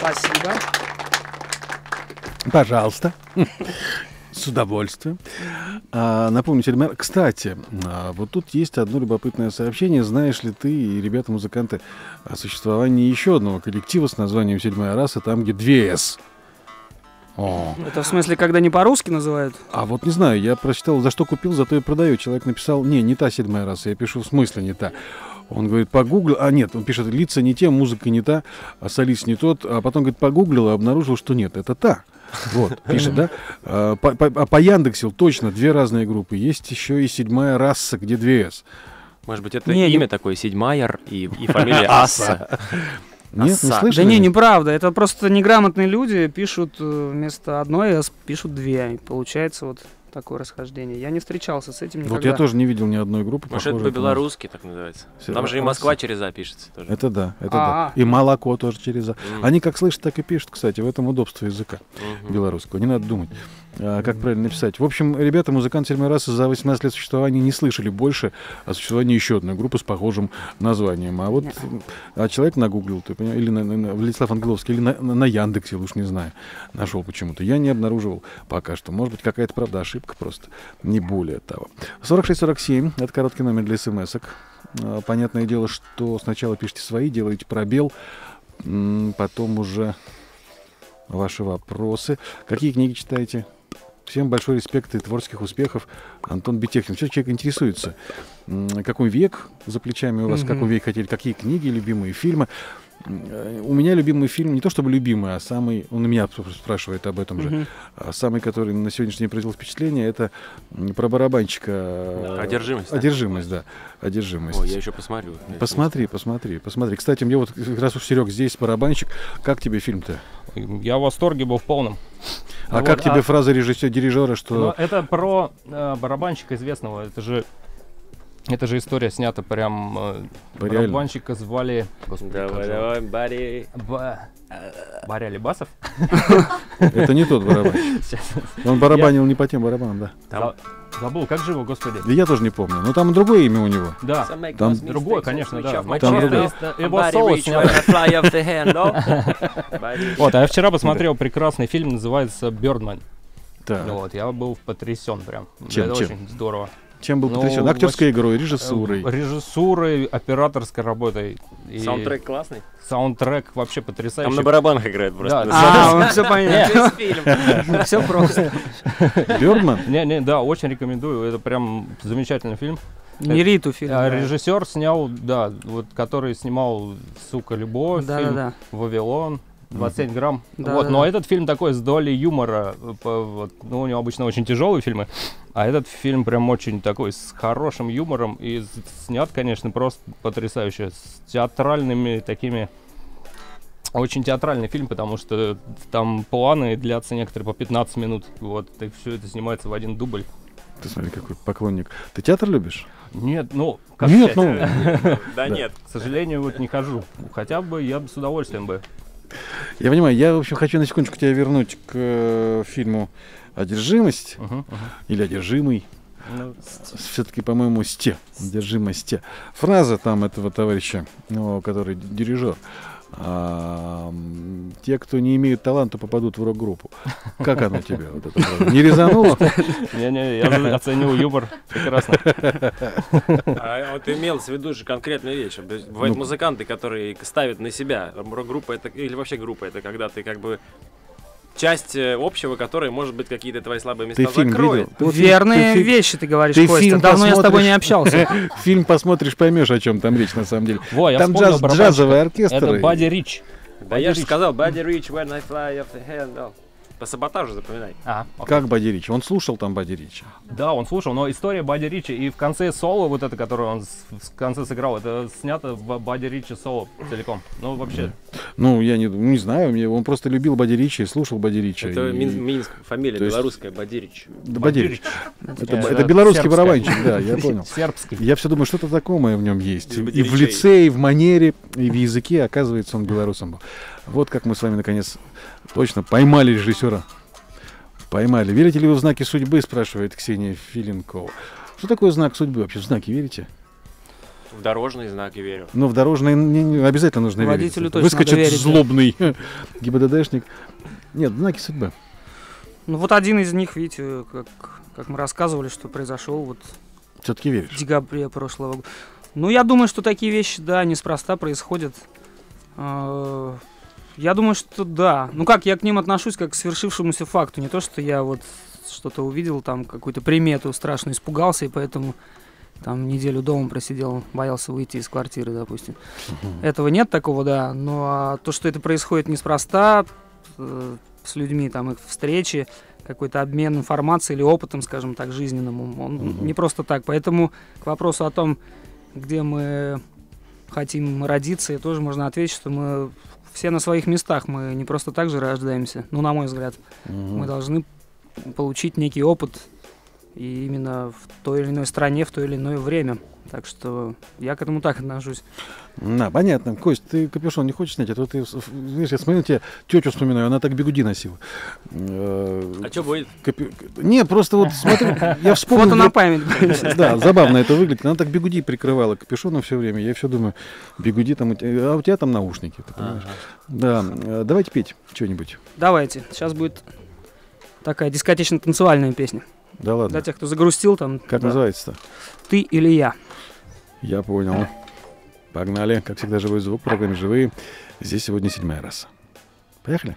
Спасибо. Пожалуйста. С удовольствием. Напомню, кстати, вот тут есть одно любопытное сообщение. Знаешь ли ты и ребята-музыканты о существовании еще одного коллектива с названием «Седьмая раса», там, где 2С? О. Это в смысле, когда не по-русски называют? А вот не знаю, я прочитал, за что купил, зато и продаю. Человек написал, не та «Седьмая раса», я пишу, в смысле не та. Он говорит, погуглил, нет, он пишет, лица не те, музыка не та, солист не тот, а потом, говорит, погуглил и обнаружил, что нет, это та. Вот, пишет, да? По Яндексу точно 2 разные группы. Есть еще и «Седьмая раса», где 2С. Может быть, это имя такое, Седьмая и фамилия Асса. Нет, не слышали? Да не, неправда. Это просто неграмотные люди пишут вместо одной «с» пишут 2. И получается вот такое расхождение. Я не встречался с этим никогда. Вот я тоже не видел ни одной группы. Может, это по-белорусски так называется. Там же и Москва через «а» пишется тоже. Это да, это да. И молоко тоже через «а». Они как слышат, так и пишут, кстати. В этом удобство языка белорусского. Не надо думать, как правильно написать. В общем, ребята, музыканты «Седьмой расы» за 18 лет существования не слышали больше о существовании еще одной группы с похожим названием. А вот человек нагуглил, ты понимаешь, или на Владислав Ангеловский, или на Яндексе, уж не знаю, нашел почему-то. Я не обнаруживал пока что. Может быть, какая-то, правда, ошибка просто, не более того. 4647, это короткий номер для смс-ок. Понятное дело, что сначала пишите свои, делаете пробел, потом уже ваши вопросы. Какие книги читаете? Всем большой респект и творческих успехов. Антон Бетехин. Все, человек интересуется, какой век за плечами у вас, какой век хотели, какие книги, любимые фильмы. У меня любимый фильм, не то чтобы любимый, а самый, он меня спрашивает об этом же, самый, который на сегодняшний день произвел впечатление, это про барабанщика. Одержимость. Одержимость, да. Одержимость. Ой, я еще посмотрю. Посмотри. Кстати, мне вот раз уж Серег здесь барабанщик, как тебе фильм-то? Я в восторге был в полном. А как тебе фраза дирижера, что... Это про барабанщика известного, это же история снята прям... Барабанщика звали... Давай, Барри. Барри Алибасов? Это не тот барабан. Он барабанил не по тем барабанам, да. Забыл, как же его, господи. Да я тоже не помню. Но там другое имя у него. Да, там другое, конечно, да. Там другое. Его соло сняли. Вот, а я вчера посмотрел прекрасный фильм, называется «Бёрдман». Вот, я был потрясен прям. Это очень здорово. Чем был потрясен? Актерской игрой, режиссурой. Режиссурой, операторской работой. Саундтрек классный? Саундтрек вообще потрясающий. Там на барабанах играет просто. Все понятно. Все просто. Бёрдман? Да, очень рекомендую. Это прям замечательный фильм. Нериту фильм. Режиссер снял, да, вот который снимал «Сука, любовь», фильм «Вавилон». 27 грамм. Но этот фильм такой с долей юмора. У него обычно очень тяжелые фильмы. А этот фильм прям очень такой с хорошим юмором. И снят, конечно, просто потрясающе. С театральными такими... Очень театральный фильм, потому что там планы длятся некоторые по 15 минут. Вот. И все это снимается в один дубль. Ты смотри, какой поклонник. Ты театр любишь? Нет, как нет, Да нет. К сожалению, вот не хожу. Хотя бы я бы с удовольствием бы. Я понимаю, я, в общем, хочу на секундочку тебя вернуть к фильму «Одержимость» или «Одержимый». Все-таки, по-моему, «Сте». «Одержимость». Фраза там этого товарища, который дирижер. Те, кто не имеют таланта, попадут в рок-группу. Как оно тебе? Вот это, не резануло? Не, я оценил юмор. Прекрасно. А вот имелось в виду же конкретная вещь. Бывают музыканты, которые ставят на себя. Рок-группа это, или вообще группа, это когда ты как бы часть общего, которой, может быть, какие-то твои слабые места закроет. Верные вещи ты говоришь, Костя. Давно я с тобой не общался. Фильм посмотришь, поймешь, о чем там речь на самом деле. Там джазовый оркестр. Это Бадди Рич. Да я же сказал, Бадди Рич, When I Fly Off the Handle. По Саботажу запоминай. Как Бадди Ричи? Он слушал там Бадди Ричи? Да, он слушал, но история Бадди Ричи и в конце соло, вот это, которое он в конце сыграл, это снято в Бадди Ричи соло целиком. Ну, вообще. Я не знаю, он просто любил Бадди Ричи и слушал Бадди Ричи. Это Минск, фамилия белорусская, Бадди Рич. Бадди Рич. Это белорусский барабанщик, да, я понял. Сербский. Я все думаю, что-то знакомое в нем есть. И в лице, и в манере, и в языке, оказывается, он белорусом был. Вот как мы с вами, наконец, точно поймали режиссера. Поймали. Верите ли вы в знаки судьбы, спрашивает Ксения Филинкова. Что такое знак судьбы вообще? В знаки верите? В дорожные знаки верю. Но в дорожные не обязательно нужно верить. Водителю точно Выскочит надо верить, злобный ГИБДДшник. Нет, знаки судьбы. Ну вот один из них, видите, как мы рассказывали, что произошел вот Все-таки веришь? в декабре прошлого года. Ну, я думаю, что такие вещи, да, неспроста происходят. Я думаю, что да. Ну как, я к ним отношусь как к свершившемуся факту. Не то, что я вот что-то увидел, там какую-то примету страшно испугался, и поэтому там неделю дома просидел, боялся выйти из квартиры, допустим. Этого нет такого, да. Но то, что это происходит неспроста, с людьми, там, их встречи, какой-то обмен информацией или опытом, скажем так, жизненным, он не просто так. Поэтому к вопросу о том, где мы хотим родиться, и тоже можно ответить, что мы все на своих местах, мы не просто так же рождаемся, ну, на мой взгляд. Мы должны получить некий опыт, и именно в той или иной стране, в то или иное время. Так что я к этому так отношусь. Да, понятно. Кость, ты капюшон не хочешь снять? А то ты, знаешь, я смотрю на тебя, тетю вспоминаю, она так бигуди носила. А что будет? Не, просто вот смотрю, я вспомнил. Фото на память. Да, забавно это выглядит. Она так бигуди прикрывала капюшоном все время. Я все думаю, бигуди там, а у тебя там наушники, ты понимаешь? Да, давайте петь что-нибудь. Давайте. Сейчас будет такая дискотечно-танцевальная песня. Да ладно. Для тех, кто загрустил там. Как называется-то? «Ты или я». Я понял. Погнали. Как всегда, живой звук в программе «Живые». Здесь сегодня 7-я раса. Поехали.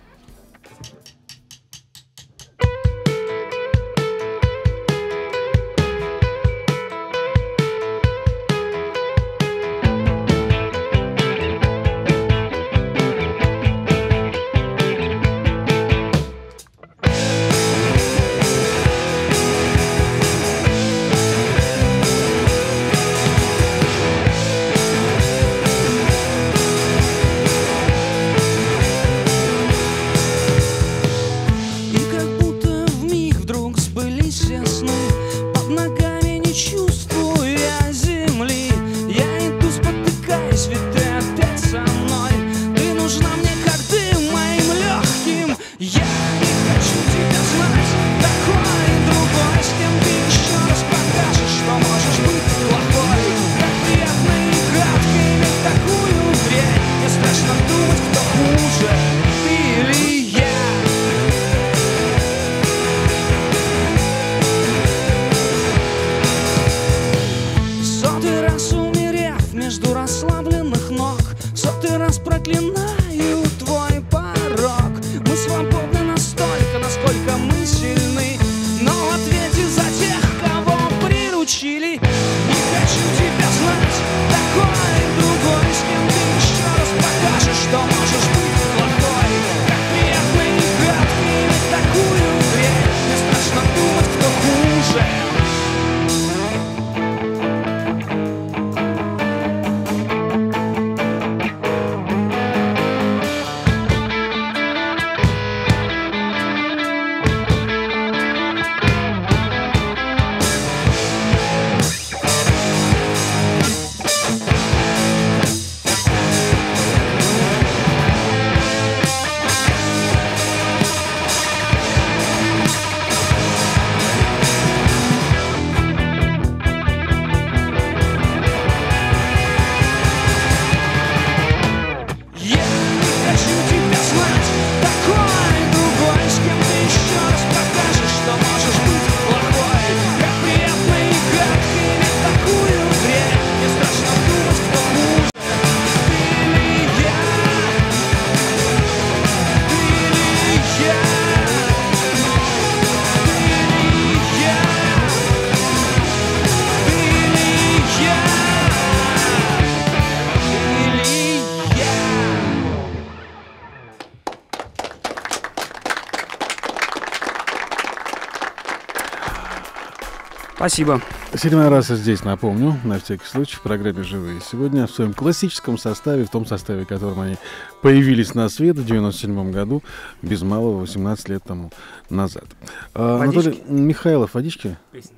Спасибо. 7-я раса здесь, напомню, на всякий случай, в программе «Живые». Сегодня в своем классическом составе, в том составе, в котором они появились на свет в 97 году, без малого 18 лет тому назад. Анатолий Михайлов, водички?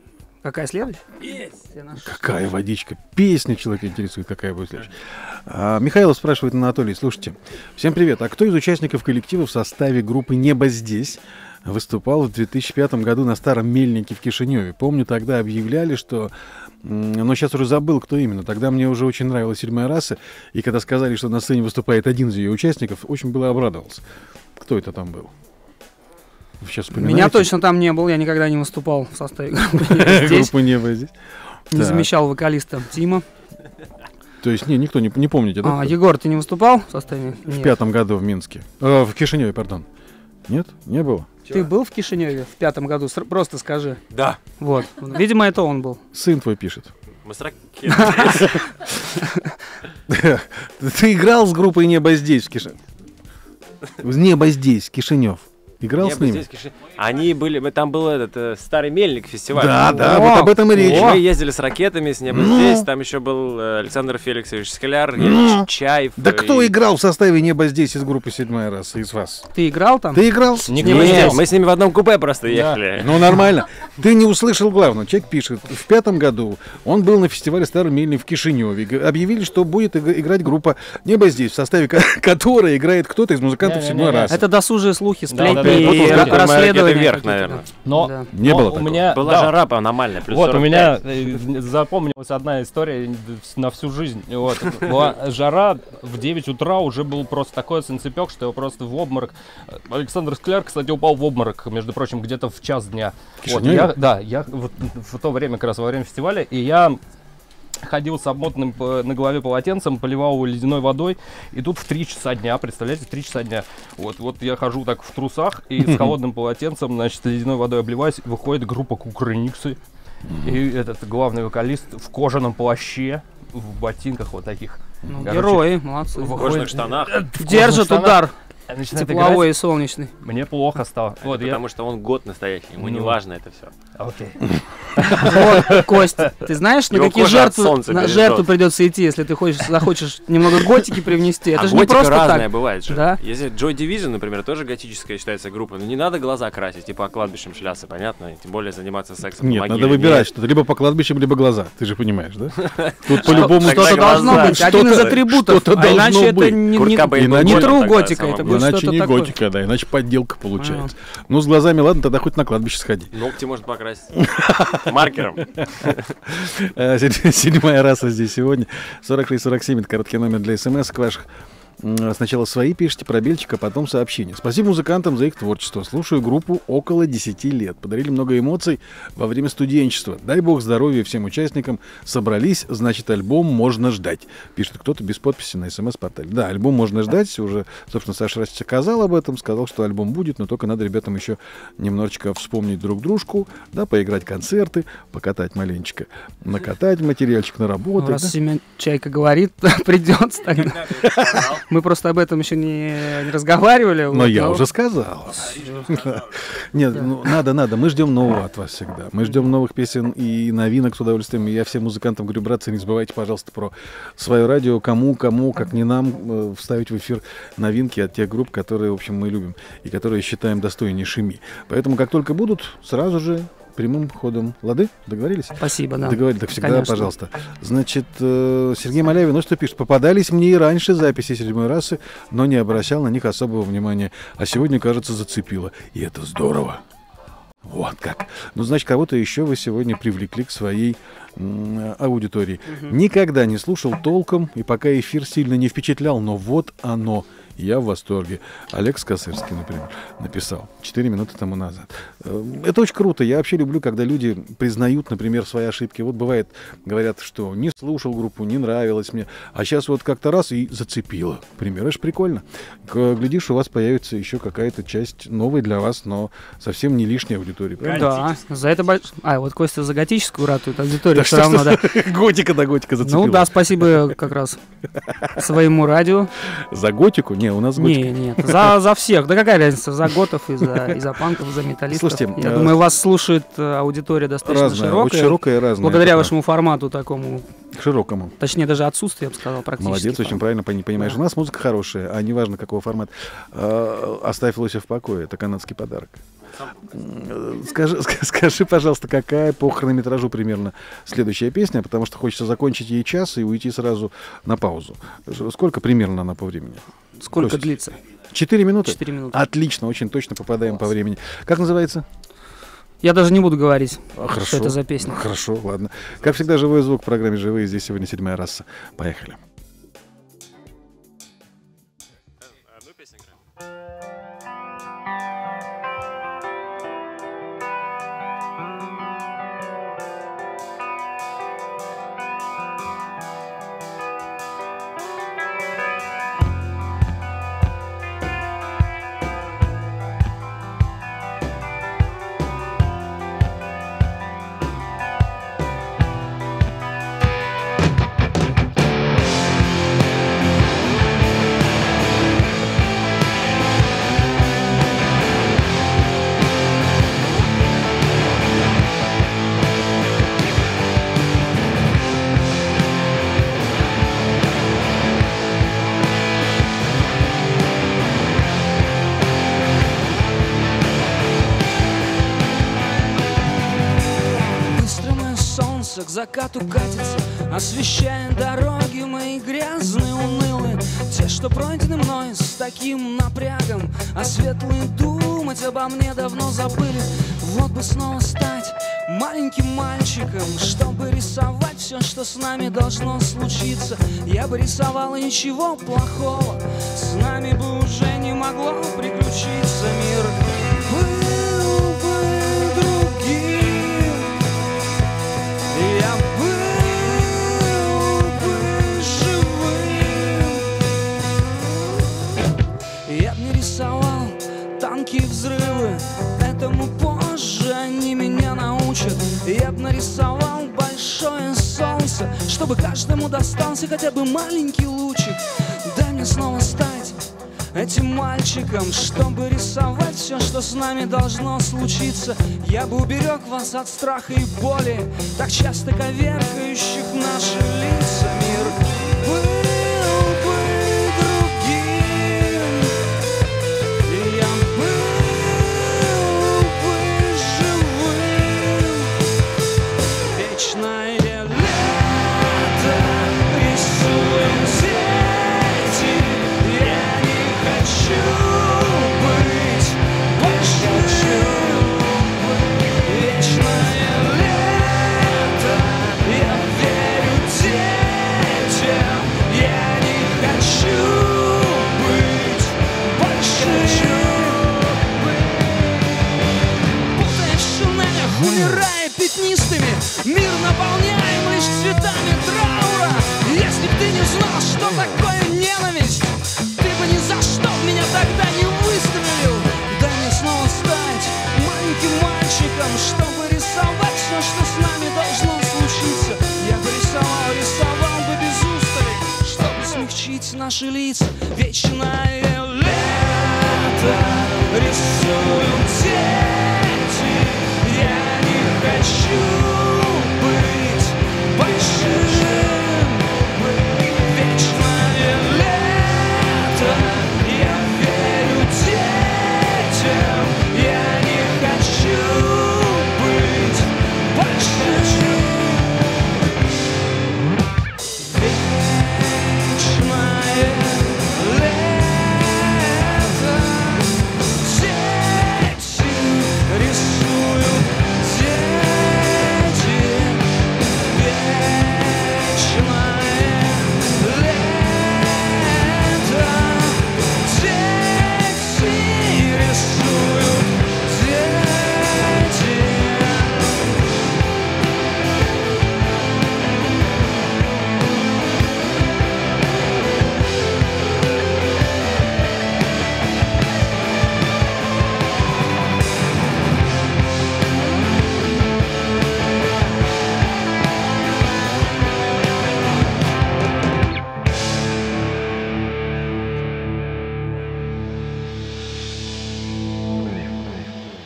Какая следующая? Какая водичка? Песня человека интересует, какая будет следующая. Михаил спрашивает Анатолий, слушайте, всем привет, а кто из участников коллектива в составе группы «Небо здесь» выступал в 2005 году на Старом Мельнике в Кишиневе? Помню, тогда объявляли, что... Но сейчас уже забыл, кто именно. Тогда мне уже очень нравилась «Седьмая раса», и когда сказали, что на сцене выступает один из ее участников, очень было обрадовался. Кто это там был? Сейчас меня точно там не был, я никогда не выступал в составе группы «Небо здесь». Не замещал вокалиста Тима. То есть никто не помните, да? Егор, ты не выступал в составе? В 5-м году в Минске. В Кишиневе, пардон. Нет? Не было? Ты был в Кишиневе в 5-м году? Просто скажи. Да. Вот. Видимо, это он был. Сын твой пишет. Мы с ракетой. Ты играл с группой «Небо здесь» в Кишиневе? «Небо здесь», Кишинев. Играл с ними? Они были, там был этот Старый Мельник фестиваль. Да, вот об этом и речь. Мы ездили с ракетами, с «Небо здесь», там еще был Александр Феликсович Скляр, Чаев. Да кто играл в составе «Небо здесь» из группы «Седьмая раса» из вас? Ты играл там? Ты играл? Нет, мы с ними в одном купе просто ехали. Ну нормально. Ты не услышал главного. Человек пишет, в 5-м году он был на фестивале «Старый Мельник» в Кишиневе. Объявили, что будет играть группа «Небо здесь», в составе которой играет кто-то из музыкантов «Седьмой расы». Это досужие слухи, сплетни и расследования. Вверх, наверное. Но не было такого. У меня была жара аномальная. Вот у меня запомнилась одна история на всю жизнь. Вот. Была жара, в 9 утра уже был просто такой санцепёк, что его просто в обморок. Александр Скляр, кстати, упал в обморок, между прочим, где-то в час дня. Вот, я вот в то время, как раз во время фестиваля, и я ходил с обмотанным на голове полотенцем, поливал его ледяной водой, и тут в 3 часа дня, представляете, в 3 часа дня, вот я хожу так в трусах и с холодным полотенцем, значит, ледяной водой обливаюсь, выходит группа Кукрыниксы, и этот главный вокалист в кожаном плаще, в ботинках вот таких. Ну, герои, молодцы. В кожаных штанах. Держит удар. Тепловой и солнечный. Мне плохо стало. Вот, потому что он год настоящий, ему не важно это все. Окей. Вот, Кость, ты знаешь, на какие жертвы придется идти, если ты захочешь немного готики привнести? Это же не просто так. Разная бывает же. Да? Если Joy Division, например, тоже готическая считается группа, но не надо глаза красить, типа по кладбищам шляться, понятно? Тем более заниматься сексом. Нет, надо выбирать что-то, либо по кладбищам, либо глаза. Ты же понимаешь, да? Тут по-любому что-то должно быть, один из атрибутов, а иначе это не true готика, это будет что-то такое. Иначе не готика, да, иначе подделка получается. Ну, с глазами, ладно, тогда хоть на кладбище сходи. Ногти можно покрасить маркером. 7-я раса здесь сегодня. 4647, это короткий номер для смс-ок ваших. Сначала свои пишите, пробельчик, а потом сообщения. Спасибо музыкантам за их творчество. Слушаю группу около 10 лет. Подарили много эмоций во время студенчества. Дай бог здоровья всем участникам. Собрались, значит, альбом можно ждать. Пишет кто-то без подписи на смс-портале. Да, альбом можно ждать. Уже, собственно, Саша Растич сказал об этом. Сказал, что альбом будет, но только надо ребятам еще немножечко вспомнить друг дружку, да, поиграть концерты, покатать маленечко, накатать материальчик, наработать. Раз Семен Чайка говорит, придется тогда. Мы просто об этом еще не разговаривали. Но я уже сказал. Нет, надо. Мы ждем нового от вас всегда. Мы ждем новых песен и новинок с удовольствием. И я всем музыкантам говорю, братцы, не забывайте, пожалуйста, про свое радио. Кому, как не нам, вставить в эфир новинки от тех групп, которые, в общем, мы любим и которые считаем достойнейшими. Поэтому, как только будут, сразу же прямым ходом. Лады? Договорились? Спасибо, да. Договорились, так всегда, конечно. Пожалуйста. Значит, Сергей Малявин, ну что пишет? Попадались мне и раньше записи «Седьмой расы», но не обращал на них особого внимания. А сегодня, кажется, зацепило. И это здорово. Вот как. Ну, значит, кого-то еще вы сегодня привлекли к своей аудитории. Никогда не слушал толком, и пока эфир сильно не впечатлял, но вот оно. Я в восторге. Олег Скосырский, например, написал 4 минуты тому назад. Это очень круто. Я вообще люблю, когда люди признают, например, свои ошибки. Вот бывает, говорят, что не слушал группу, не нравилось мне, а сейчас вот как-то раз и зацепило. Пример, это ж прикольно. Глядишь, у вас появится еще какая-то часть новой для вас, но совсем не лишняя аудитория. Да, за это вот Костя за готическую ратует аудиторию все равно, да. Готика зацепила. Ну да, спасибо как раз своему радио. За готику? Не, у нас готика. Нет, за всех. Да какая разница, за готов, и за панков, за металлистов. Слушайте, я думаю, вас слушает аудитория достаточно разная, широкая. Очень широкая и разная. Благодаря вашему формату такому. Широкому. Точнее, даже отсутствию, я бы сказал, практически. Молодец, очень правильно понимаешь. Да. У нас музыка хорошая, а неважно, какого формата. Оставь Лося в покое. Это канадский подарок. Скажи, пожалуйста, какая по хронометражу примерно следующая песня, потому что хочется закончить ей час и уйти сразу на паузу. Сколько примерно она по времени? Сколько длится? 4 минуты? 4 минуты. Отлично, очень точно попадаем по времени. Как называется? Я даже не буду говорить, Хорошо. что это за песня. Хорошо, ладно. Как всегда, живой звук в программе «Живые». Здесь сегодня «Седьмая раса». Поехали. К закату катится, освещая дороги мои грязные, унылые. Те, что пройдены мной с таким напрягом, а светлые думать обо мне давно забыли. Вот бы снова стать маленьким мальчиком, чтобы рисовать все, что с нами должно случиться. Я бы рисовал, и ничего плохого с нами бы уже не могло приключиться. Мир был бы другим, я был бы живым. Я б не рисовал танки и взрывы, этому позже они меня научат. Я б нарисовал большое солнце, чтобы каждому достался хотя бы маленький лучик. Дай мне снова стать этим мальчиком, чтобы рисовать все, что с нами должно случиться. Я бы уберег вас от страха и боли, так часто коверкающих наши лица. Мир был бы другим, и я был бы живым. Вечное лето рисуем дети, я не хочу быть больше. Вечное лето, я верю детям, я не хочу быть больше. Путая в шинелях, умирая пятнистыми, мир наполняем лишь цветами траура. Если б ты не знал, что такое ненависть, ты бы ни за что в меня тогда не выстрелил. Дай мне снова стать маленьким мальчиком, чтобы рисовать все, что с нами должно случиться. Я бы рисовал бы без устали, чтобы смягчить наши лица. Вечное лето рисуем дети, я не хочу быть большим. Вечное лето, я верю детям, я не хочу быть большим. Вечное лето,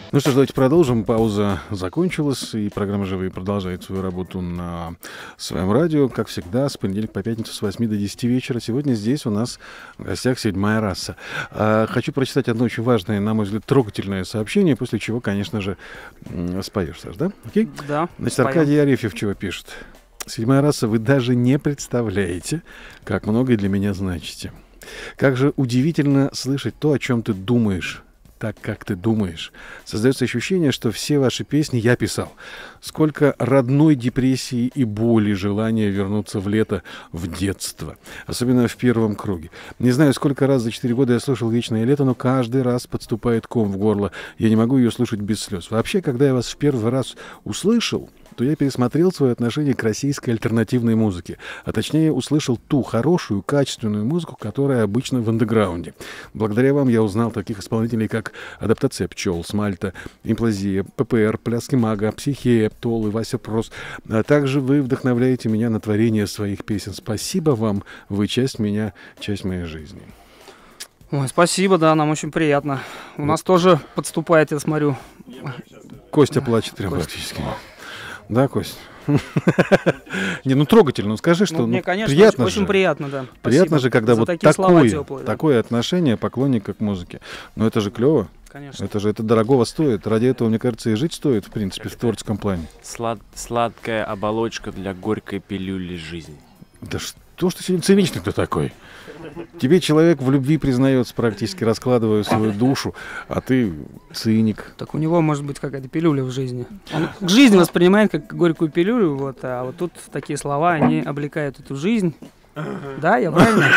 Ну что ж, давайте продолжим. Пауза закончилась, и программа «Живые» продолжает свою работу на своем радио, как всегда, с понедельника по пятницу с 8 до 10 вечера. Сегодня здесь у нас в гостях «Седьмая раса». Хочу прочитать одно очень важное, на мой взгляд, трогательное сообщение, после чего, конечно же, споешь, Саш, да? Окей? Да. Значит, споем. Аркадий Арефьев чего пишет. «Седьмая раса, вы даже не представляете, как многое для меня значите. Как же удивительно слышать то, о чем ты думаешь, так, как ты думаешь. Создается ощущение, что все ваши песни я писал. Сколько родной депрессии и боли, желания вернуться в лето, в детство. Особенно в первом круге. Не знаю, сколько раз за 4 года я слушал «Вечное лето», но каждый раз подступает ком в горло. Я не могу ее слушать без слез. Вообще, когда я вас в первый раз услышал, то я пересмотрел свое отношение к российской альтернативной музыке. А точнее, услышал ту хорошую, качественную музыку, которая обычно в андеграунде. Благодаря вам я узнал таких исполнителей, как «Адаптация пчел», «Смальта», «Имплазия», «ППР», «Пляски мага», «Психея», «Тол» и «Вася Прос». А также вы вдохновляете меня на творение своих песен. Спасибо вам, вы часть меня, часть моей жизни. Ой, спасибо, да, нам очень приятно. У нас тоже подступает, я смотрю. Костя плачет прям практически. Да, Кость? Не, ну трогательно, скажи, что мне, конечно, приятно очень приятно, да. Приятно же, когда вот теплые, такое отношение поклонника к музыке. Но это же клево. Конечно. Это дорогого стоит. Ради этого, мне кажется, и жить стоит, в принципе, в творческом плане. Сладкая оболочка для горькой пилюли жизни. Да что ж ты сегодня циничный-то такой? Тебе человек в любви признается, практически раскладывая свою душу, а ты циник. Так у него может быть какая-то пилюля в жизни. Он к жизни воспринимает как горькую пилюлю, вот, а вот тут такие слова, они облекают эту жизнь. Да, я правильно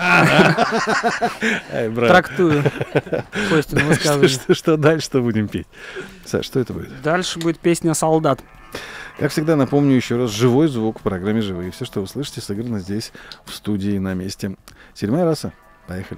трактую Костину высказывание. Что дальше-то будем петь? Саш, что это будет? Дальше будет песня «Солдат». Как всегда, напомню еще раз, живой звук в программе «Живые». Все, что вы слышите, сыграно здесь, в студии, на месте. «Седьмая раса». Поехали.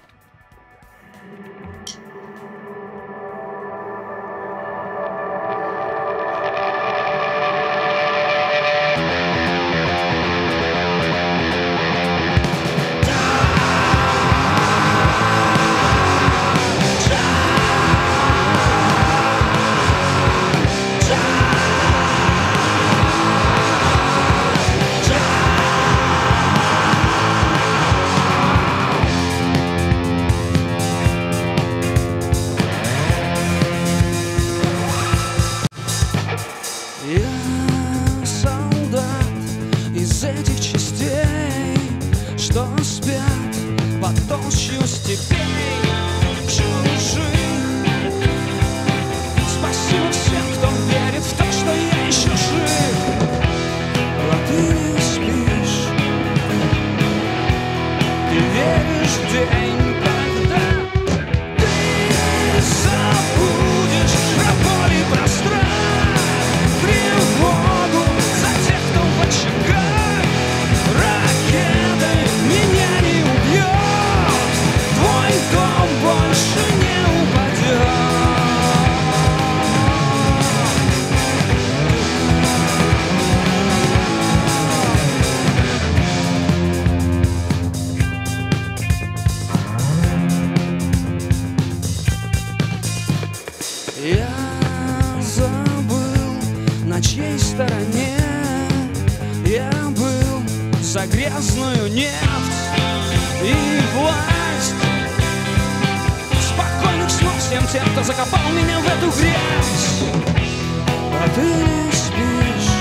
Грязную нефть и власть спокойных снов всем тем, кто закопал меня в эту грязь. А ты не спишь,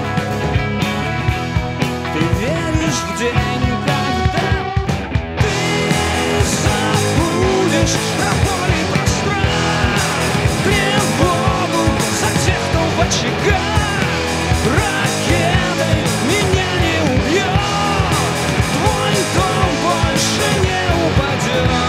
ты веришь в день, когда ты забудешь про боль и про страх, тревогу за тех, кто в очагах. Ракетой меня не убьет, твой дом больше не упадет.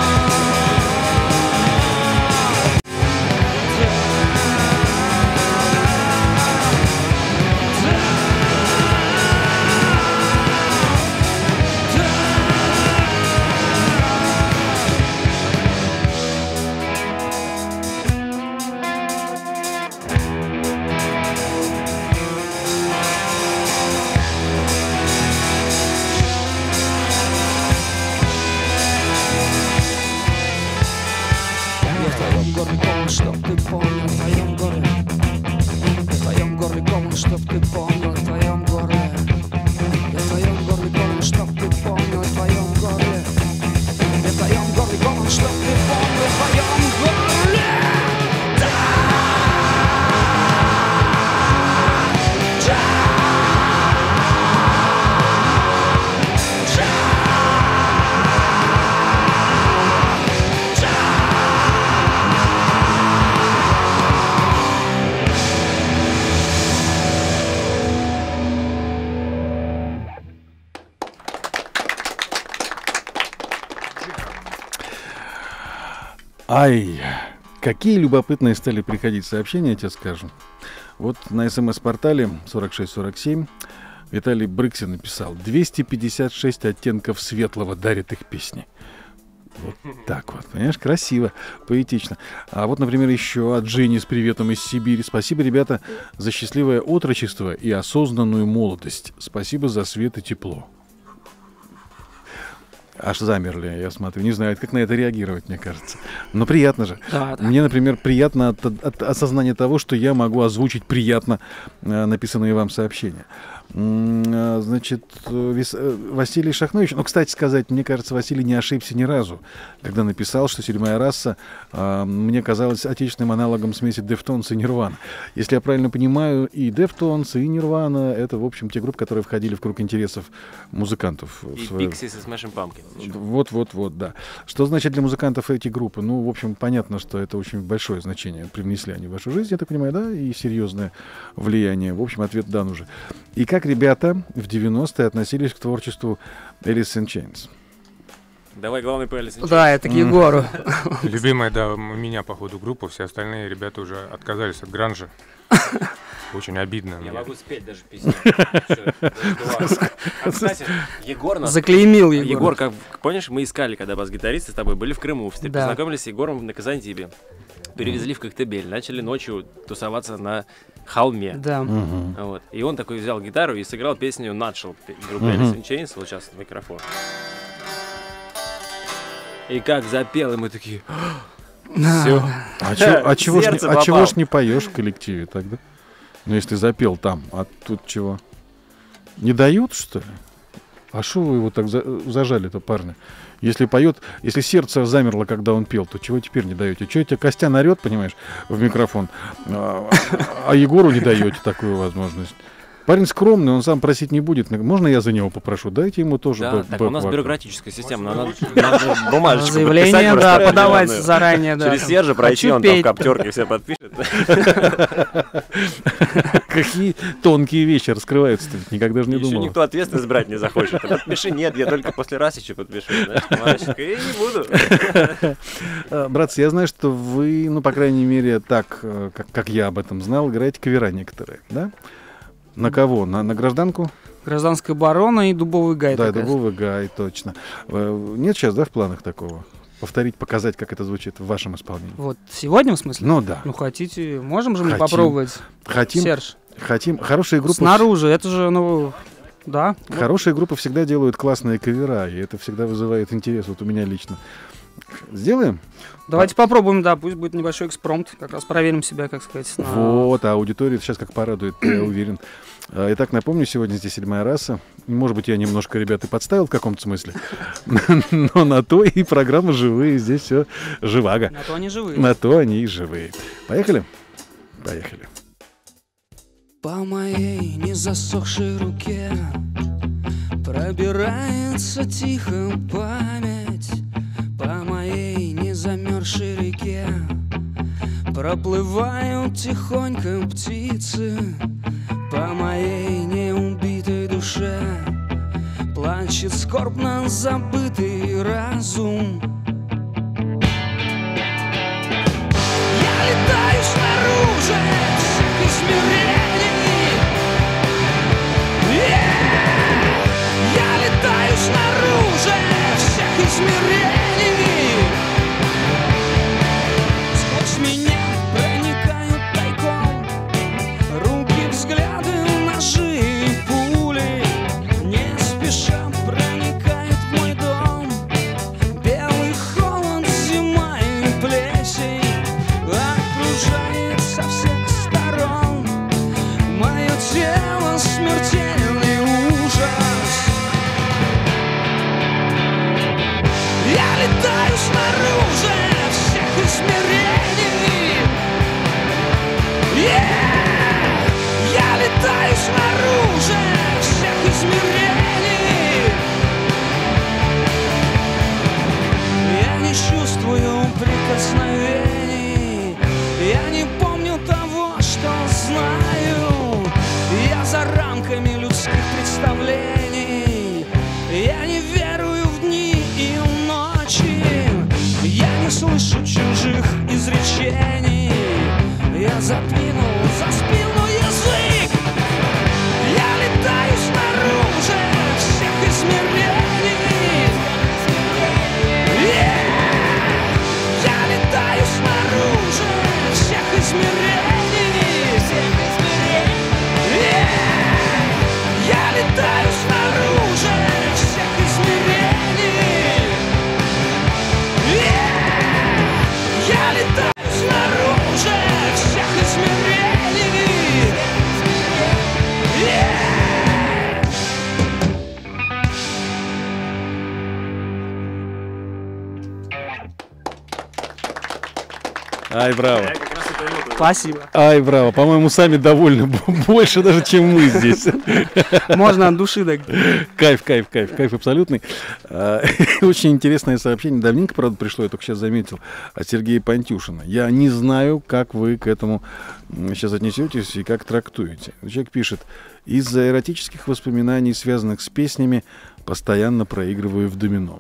в твоем горле ком, чтоб ты помнил, в твоем горле. В твоем горле ком, чтоб ты помнил, в твоем горле. В твоем горле ком, чтоб ты помнил, в твоем горле. В твоем горле ком, чтоб ты помнил, в твоем горле. Ай, какие любопытные стали приходить сообщения, я тебе скажу. Вот на СМС-портале 4647 Виталий Брыксин написал: 256 оттенков светлого дарят их песни. Вот так вот, понимаешь, красиво, поэтично. А вот, например, еще от Жени с приветом из Сибири. Спасибо, ребята, за счастливое отрочество и осознанную молодость. Спасибо за свет и тепло. Аж замерли, я смотрю. Не знаю, как на это реагировать, мне кажется. Но приятно же. Да. Мне, например, приятно от осознания того, что я могу озвучить приятно написанные вам сообщения. Значит, Василий Шахнович, ну, кстати сказать, мне кажется, Василий не ошибся ни разу, когда написал, что «Седьмая раса» мне казалась отечественным аналогом смеси Deftones и Nirvana. Если я правильно понимаю, и Deftones, и Nirvana — это, в общем, те группы, которые входили в круг интересов музыкантов. И Pixies и Smashing Pumpkins. Вот, да. Что значит для музыкантов эти группы? Ну, в общем, понятно, что это очень большое значение привнесли они в вашу жизнь, я так понимаю, да, и серьезное влияние. В общем, ответ дан уже. И как ребята в 90-е относились к творчеству Alice in Chains? Давай главный по Alice in Chains. Да, это к Егору. Любимая, да, у меня, по ходу, группа. Все остальные ребята уже отказались от гранжа. Очень обидно. Я могу спеть даже песню. Кстати, Егор нас... Заклеймил Егор. Егор, как помнишь, мы искали, когда бас-гитаристы с тобой были в Крыму. Познакомились с Егором на Казантипе. Перевезли в Коктебель. Начали ночью тусоваться на холме. Да. Вот. И он такой взял гитару и сыграл песню «Nutshell» группы Alice in Chains. Вот сейчас микрофон. И как запел, и мы такие... Все. А чего ж не поешь в коллективе тогда? Ну, если запел там, а тут чего? Не дают, что ли? А что вы его так зажали-то, парни? Если поет, если сердце замерло, когда он пел, то чего теперь не даете? Чего тебе Костян орет, понимаешь, в микрофон, а Егору не даете такую возможность? Парень скромный, он сам просить не будет. Можно я за него попрошу? Дайте ему тоже. Да, так у нас бюрократическая система. Надо бумажечку заявление, да, подавать заранее, да. Через Сержа пройти, он там в коптерке все подпишет. Какие тонкие вещи раскрываются, ты никогда же не думал. Еще никто ответственность брать не захочет. Подпиши, нет, я только после Расича подпишу. Мальчик, и не буду. Братцы, я знаю, что вы, ну, по крайней мере, так, как я об этом знал, играете кавера некоторые, да? На кого? На гражданку? Гражданская оборона и дубовый гай. Да, дубовый гай, точно. Нет сейчас, да, в планах такого? Повторить, показать, как это звучит в вашем исполнении? Вот сегодня, в смысле? Ну да. Ну хотите, можем же мы попробовать. Серж. Хотим. Хорошие группы... Снаружи, это же, ну... Да. Хорошие группы всегда делают классные кавера, и это всегда вызывает интерес, вот у меня лично. Сделаем? Давайте попробуем, да, пусть будет небольшой экспромт, как раз проверим себя, как сказать. Вот, а аудитория сейчас как порадует, я уверен. Итак, напомню, сегодня здесь «Седьмая раса». Может быть, я немножко, ребята, подставил в каком-то смысле, но на то и программа «Живые», здесь все живаго. На то они живые. На то они и живые. Поехали? Поехали. По моей незасохшей руке пробирается тихо память. По моей незамерзшей реке проплывают тихонько птицы. По моей неубитой душе плачет скорбно забытый разум. Я летаю снаружи всех измерений. Я летаю снаружи всех измерений. Сквозь меня проникают тайком руки, взгляды, ножи и пули. Не спеша проникает в мой дом белый Ай, браво. Спасибо. Ай, браво. По-моему, сами довольны больше даже, чем мы здесь. Можно от души. Так. Кайф абсолютный. Очень интересное сообщение. Давненько, правда, пришло, я только сейчас заметил, от Сергея Пантюшина. Я не знаю, как вы к этому сейчас отнесетесь и как трактуете. Человек пишет: из-за эротических воспоминаний, связанных с песнями, постоянно проигрываю в домино.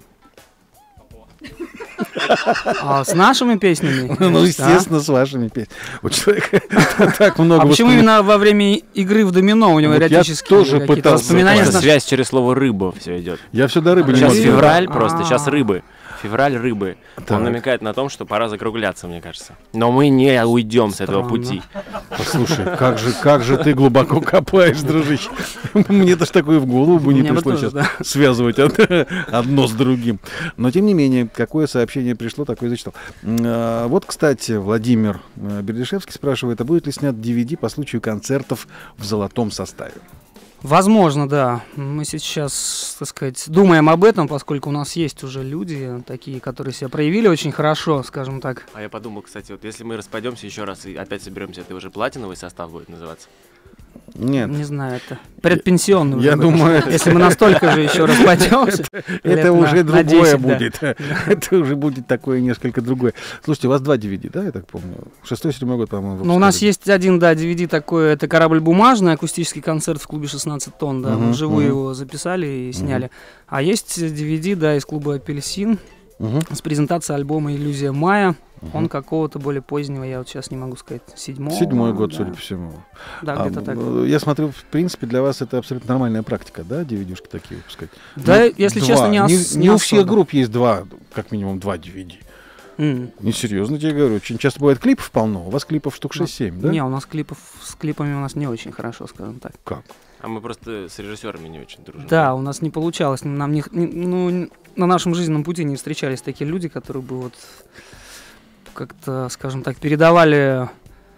А с нашими песнями? Ну, естественно, с вашими песнями. У человека так много. А почему именно во время игры в домино у него эротические какие-то воспоминания? Связь через слово «рыба» все идет. Я все до рыбы не могу. могу. Сейчас февраль просто, сейчас рыбы. Февраль рыбы. Он намекает на том, что пора закругляться, мне кажется. Но мы не уйдем с этого пути. Послушай, как же ты глубоко копаешь, дружище. Мне даже такое в голову бы не пришло сейчас связывать одно с другим. Но, тем не менее, какое сообщение пришло, такое зачитал. Вот, кстати, Владимир Бердышевский спрашивает, а будет ли снят DVD по случаю концертов в золотом составе? Возможно, да. Мы сейчас, так сказать, думаем об этом, поскольку у нас есть уже люди такие, которые себя проявили очень хорошо, скажем так. А я подумал, кстати, вот если мы распадемся еще раз и опять соберемся, это уже платиновый состав будет называться? Нет. Не знаю, это предпенсионный. Я думаю, если мы настолько же еще распадемся. Это уже другое будет. Это уже будет такое несколько другое. Слушайте, у вас 2 DVD, да, я так помню? 6-7 год, по-моему. Ну, у нас есть один, да, DVD такой, это «Корабль бумажный», акустический концерт в клубе 16 тонн, да, мы вживую его записали и сняли. А есть DVD, да, из клуба «Апельсин», с презентацией альбома «Иллюзия мая». Он какого-то более позднего, я вот сейчас не могу сказать, 7-й год, да. Судя по всему. Да, где-то так. Я смотрю, в принципе, для вас это абсолютно нормальная практика, да, DVD-шки такие выпускать? Да, если честно, не у всех групп есть как минимум 2 DVD. Несерьезно тебе говорю. Очень часто бывает клипов полно. У вас клипов штук 6-7, да? Не, у нас с клипами у нас не очень хорошо, скажем так. Как? А мы просто с режиссерами не очень дружим. Да, у нас не получалось. Нам на нашем жизненном пути не встречались такие люди, которые бы вот как-то, скажем так, передавали,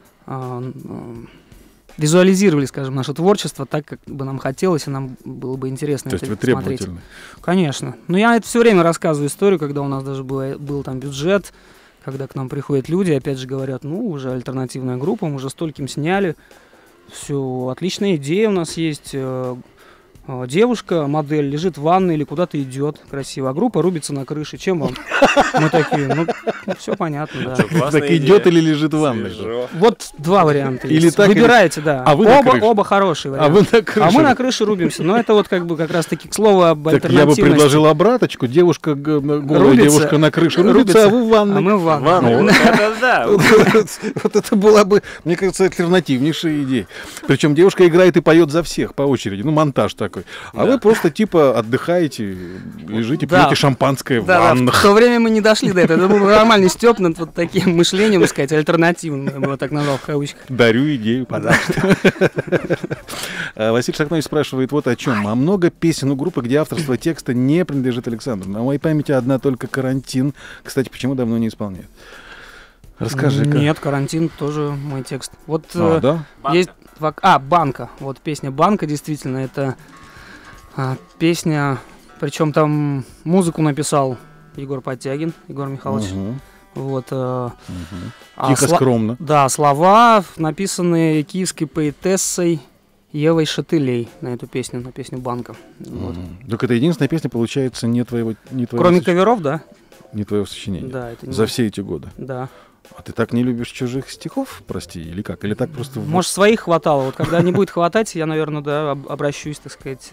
визуализировали, скажем, наше творчество так, как бы нам хотелось, и нам было бы интересно это смотреть. То есть вы требовательны? Конечно. Но я это все время рассказываю историю, когда у нас даже был там бюджет, когда к нам приходят люди, опять же говорят, ну, уже альтернативная группа, мы уже стольким сняли, все, отличная идея у нас есть. Девушка, модель, лежит в ванной или куда-то идет красиво, а группа рубится на крыше. Чем вам? Мы такие, ну, все понятно, да. Так идет или лежит в ванной? Вот 2 варианта или есть. Так, выбирайте, да. А вы оба хорошие варианты. А мы на крыше рубимся. Но это вот как раз таки к слову об альтернативности. Я бы предложил обраточку. Девушка голая, девушка на крыше рубится, а вы в ванной. А мы в ванной. Вот это была бы, мне кажется, альтернативнейшая идея. Причем девушка играет и поет за всех по очереди. Ну, монтаж такой. А вы просто типа отдыхаете, лежите, пьете шампанское в ваннах. В то время мы не дошли до этого. Это был нормальный стёб над вот таким мышлением, так сказать, альтернативным. Я бы его так назвал в кавычках. Дарю идею, пожалуйста. Василий Шахнович спрашивает вот о чем. А много песен у группы, где авторство текста не принадлежит Александру? На моей памяти одна только «Карантин». Кстати, почему давно не исполняет? Расскажи-ка. Нет, «Карантин» тоже мой текст. Вот да? Есть... «Банка». Вот песня «Банка», действительно, это песня, причем там музыку написал Егор Подтягин, Егор Михайлович. Вот. Тихо, скромно. Да, слова написаны киевской поэтессой Евой Шатылей на эту песню, на песню «Банка». Вот. Так это единственная песня, получается, не твоего Кроме каверов, да? Не твоего сочинения? Да. Это не За все эти годы? Да. А ты так не любишь чужих стихов, прости, или как? Или так просто... Может, своих хватало. Вот когда не будет хватать, я, наверное, да, обращусь, так сказать...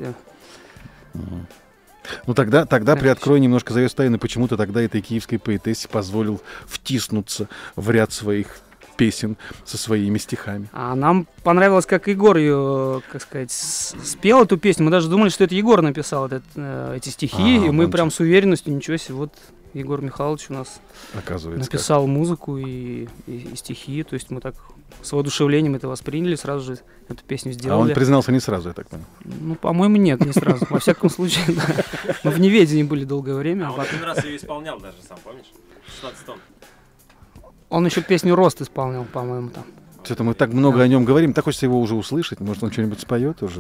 Ну тогда приоткрой немножко завесу тайны, почему ты тогда этой киевской поэтессе позволил втиснуться в ряд своих песен со своими стихами. А нам понравилось, как Егор ее, как сказать, спел эту песню. Мы даже думали, что это Егор написал эти стихи, и мы прям с уверенностью, ничего себе, вот Егор Михайлович у нас написал музыку и стихи, то есть мы так с воодушевлением это восприняли, сразу же эту песню сделали. А он признался не сразу, я так понял? Ну, по-моему, нет, не сразу. Во всяком случае, да. Мы в неведении были долгое время. А он один раз ее исполнял даже сам, помнишь? 16 тонн. Он еще песню «Рост» исполнял, по-моему, там. Что-то мы так много о нем говорим, так хочется его уже услышать. Может, он что-нибудь споет уже?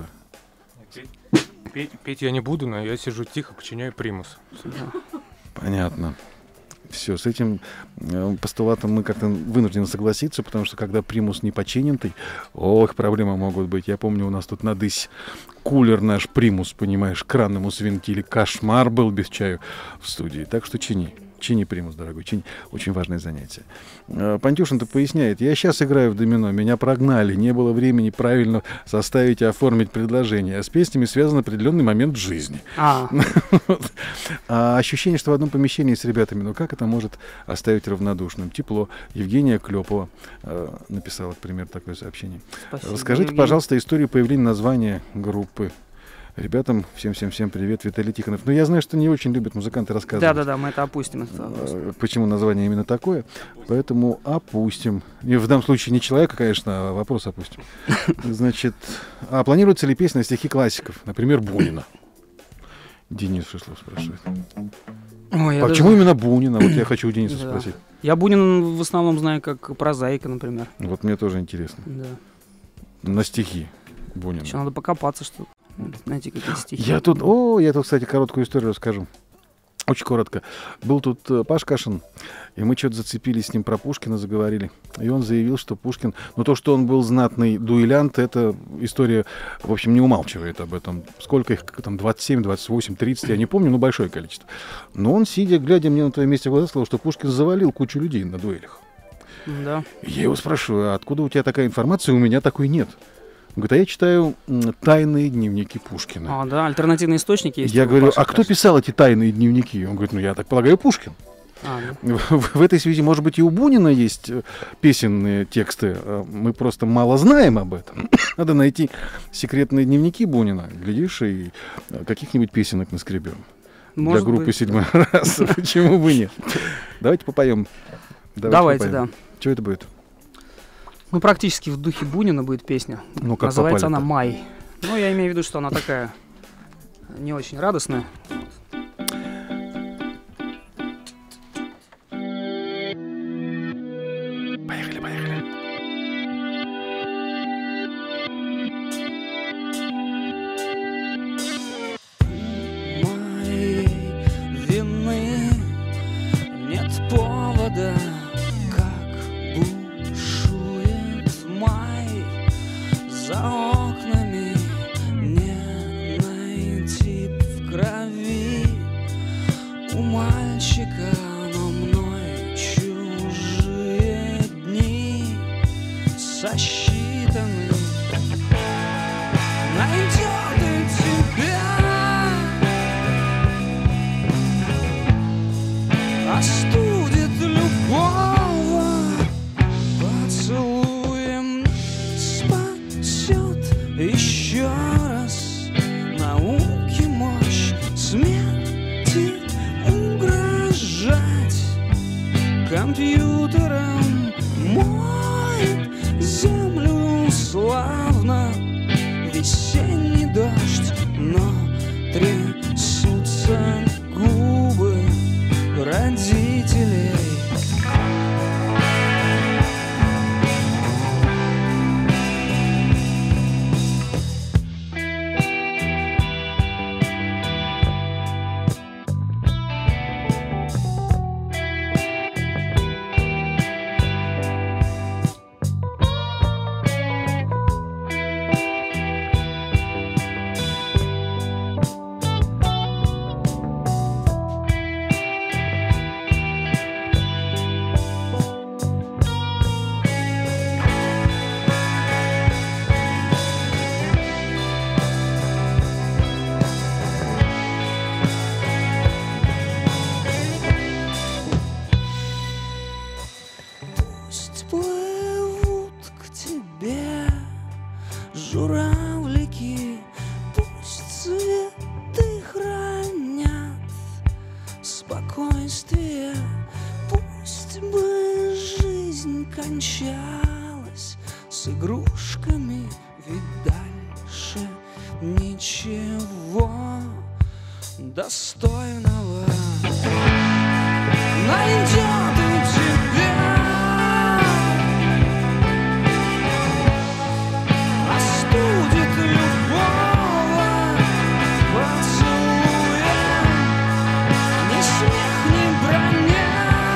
Петь я не буду, но я сижу тихо, подчиняю примус. Понятно. Все, с этим постулатом мы как-то вынуждены согласиться, потому что когда примус не починенный, проблемы могут быть. Я помню, у нас тут на Дысе кулер наш примус, понимаешь, кран ему свинтили. Кошмар был без чаю в студии. Так что чини. Чини примус, дорогой, чини. Очень важное занятие. Пантюшин-то поясняет, я сейчас играю в домино, меня прогнали, не было времени правильно составить и оформить предложение, а с песнями связан определенный момент в жизни. А ощущение, что в одном помещении с ребятами, как это может оставить равнодушным? Тепло. Евгения Клепова написала, к примеру, такое сообщение. Спасибо, расскажите, пожалуйста, историю появления названия группы. Ребятам всем привет, Виталий Тихонов. Но я знаю, что не очень любят музыканты рассказывать. Да, мы это опустим. Почему название именно такое? Поэтому опустим. И в данном случае не человека, конечно, а вопрос опустим. Значит, планируется ли песня на стихи классиков? Например, Бунина. Денис Шишлов спрашивает. Почему именно Бунина? Вот я хочу у Дениса спросить. Я Бунин в основном знаю как прозаика, например. Вот мне тоже интересно. Да. На стихи Бунина. Еще надо покопаться, что... Знаете, какие стихи. Я тут, кстати, короткую историю расскажу. Очень коротко. Был тут Паш Кашин, и мы что-то зацепились с ним про Пушкина, заговорили. И он заявил, что Пушкин... то, что он был знатный дуэлянт, эта история, в общем, не умалчивает об этом. Сколько их, там, 27, 28, 30, я не помню, большое количество. Но он, глядя мне на твоем месте в глаза, сказал, что Пушкин завалил кучу людей на дуэлях. Да. Я его спрашиваю, а откуда у тебя такая информация? У меня такой нет. Он говорит, я читаю тайные дневники Пушкина. Альтернативные источники есть. Я говорю, кто писал эти тайные дневники? Он говорит, я так полагаю, Пушкин. В этой связи, может быть, и у Бунина есть песенные тексты. Мы просто мало знаем об этом. Надо найти секретные дневники Бунина. Глядишь, и каких-нибудь песенок наскребем. Для группы «Седьмой раз». Почему бы нет? Давайте попоем. Давайте, да. Что это будет? Практически в духе Бунина будет песня. Называется она «Май». Я имею в виду, что она такая не очень радостная. Поехали. Моей вины нет повода. За окнами не найти в крови у мальчика, но мной чужие дни сосчитаны. Найдет и тебя, остудит любого поцелуем. Еще раз науке мощь смерти угрожать компьютером моет землю славно весенний дождь, но трясутся губы родителей. Журавлики, пусть цветы хранят спокойствие, пусть бы жизнь кончалась с игрушками, ведь дальше ничего достойного найдет и тебя. Остудит любого поцелуя, ни смех, ни броня.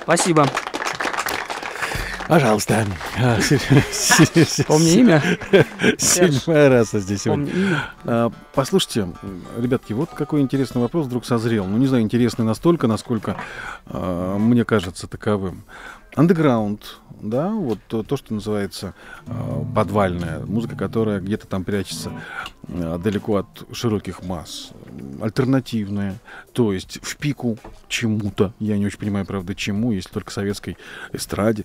Спасибо. Пожалуйста. Помни имя. 7-й раз здесь сегодня. Послушайте, ребятки, вот какой интересный вопрос вдруг созрел. Ну, не знаю, интересный настолько, насколько мне кажется таковым. Андеграунд, да, вот то, что называется подвальная музыка, которая где-то там прячется далеко от широких масс. Альтернативная, то есть в пику чему-то, я не очень понимаю, правда, чему, если только советской эстраде.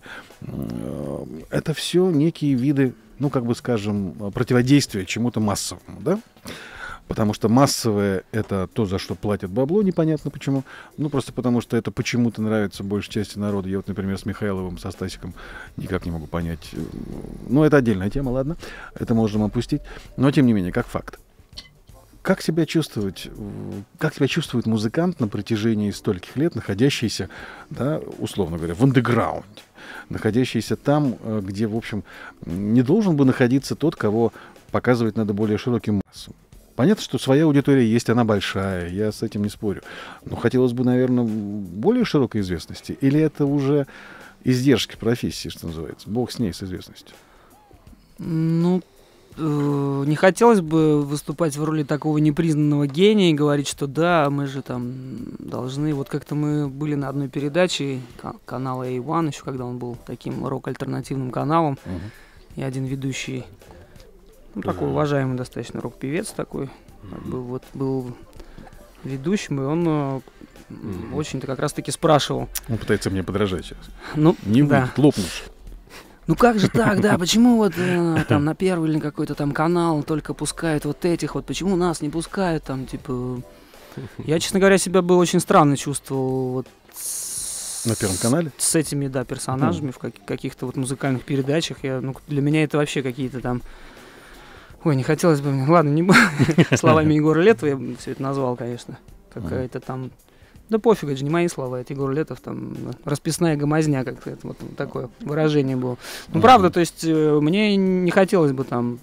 Это все некие виды, ну, как бы скажем, противодействия чему-то массовому, да? Потому что массовое — это то, за что платят бабло, непонятно почему. Ну, просто потому что это почему-то нравится большей части народа. Я вот, например, с Михайловым, со Стасиком никак не могу понять. Ну, это отдельная тема, ладно. Это можем опустить. Но, тем не менее, как факт. Как себя чувствует музыкант на протяжении стольких лет, находящийся, да, условно говоря, в андеграунде, находящийся там, где, в общем, не должен бы находиться тот, кого показывать надо более широким массам? Понятно, что своя аудитория есть, она большая, я с этим не спорю. Но хотелось бы, наверное, более широкой известности. Или это уже издержки профессии, что называется? Бог с ней, с известностью. Ну, не хотелось бы выступать в роли такого непризнанного гения и говорить, что да, мы же там должны... Вот как-то мы были на одной передаче канала A1, еще когда он был таким рок-альтернативным каналом. И один ведущий... Ну, такой уважаемый достаточно рок-певец такой, был ведущим, и он очень-то как раз-таки спрашивал. Он пытается мне подражать сейчас. Ну, не будет, лопнешь. Ну как же так, да, почему вот там на первый или какой-то там канал только пускают вот этих, вот почему нас не пускают там, типа... Я, честно говоря, себя был очень странно чувствовал вот на Первом канале? С этими, да, персонажами в каких-то вот музыкальных передачах. Для меня это вообще какие-то там... Ой, не хотелось бы мне... Ладно, не буду. Словами Егора Летова я бы все это назвал, конечно. Какая-то там... Да пофиг, это же не мои слова, это Егор Летов, там, расписная гомозня, как-то это вот такое выражение было. Ну, правда, то есть мне не хотелось бы там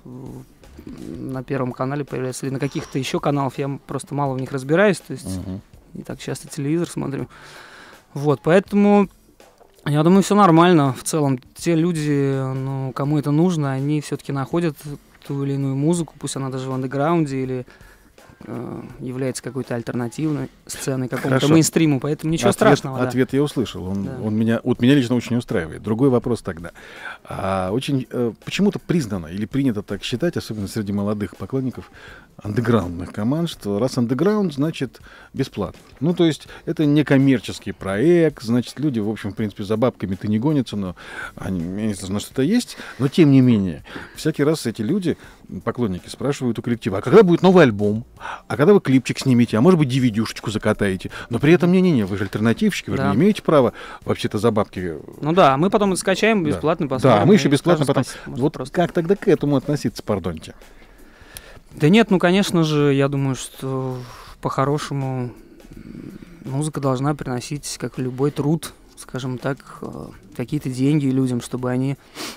на Первом канале появляться, или на каких-то еще каналах, я просто мало в них разбираюсь, то есть не так часто телевизор смотрю. Вот, поэтому... Я думаю, все нормально. В целом, те люди, ну, кому это нужно, они все-таки находят ту или иную музыку, пусть она даже в андеграунде или является какой-то альтернативной сценой, какому-то мейнстриму, поэтому ничего страшного. Ответ я услышал. Он меня лично очень устраивает. Другой вопрос тогда. Очень почему-то признано или принято так считать, особенно среди молодых поклонников андеграундных команд, что раз андеграунд, значит бесплатно. Ну, то есть это не коммерческий проект, значит, люди, в общем, в принципе, за бабками-то не гонятся, но они, я не знаю, на что-то есть, но тем не менее, всякий раз эти люди, поклонники, спрашивают у коллектива, а когда будет новый альбом? А когда вы клипчик снимете? А может быть, DVD-шечку закатаете? Но при этом, не-не-не, вы же альтернативщики, вы же не имеете права вообще-то за бабки... Ну да, мы потом это скачаем бесплатно, посмотрим. Да, мы еще бесплатно потом... Вот просто. Как тогда к этому относиться, пардоньте? Да нет, ну, конечно же, я думаю, что по-хорошему музыка должна приносить, как любой труд, скажем так, какие-то деньги людям, чтобы они...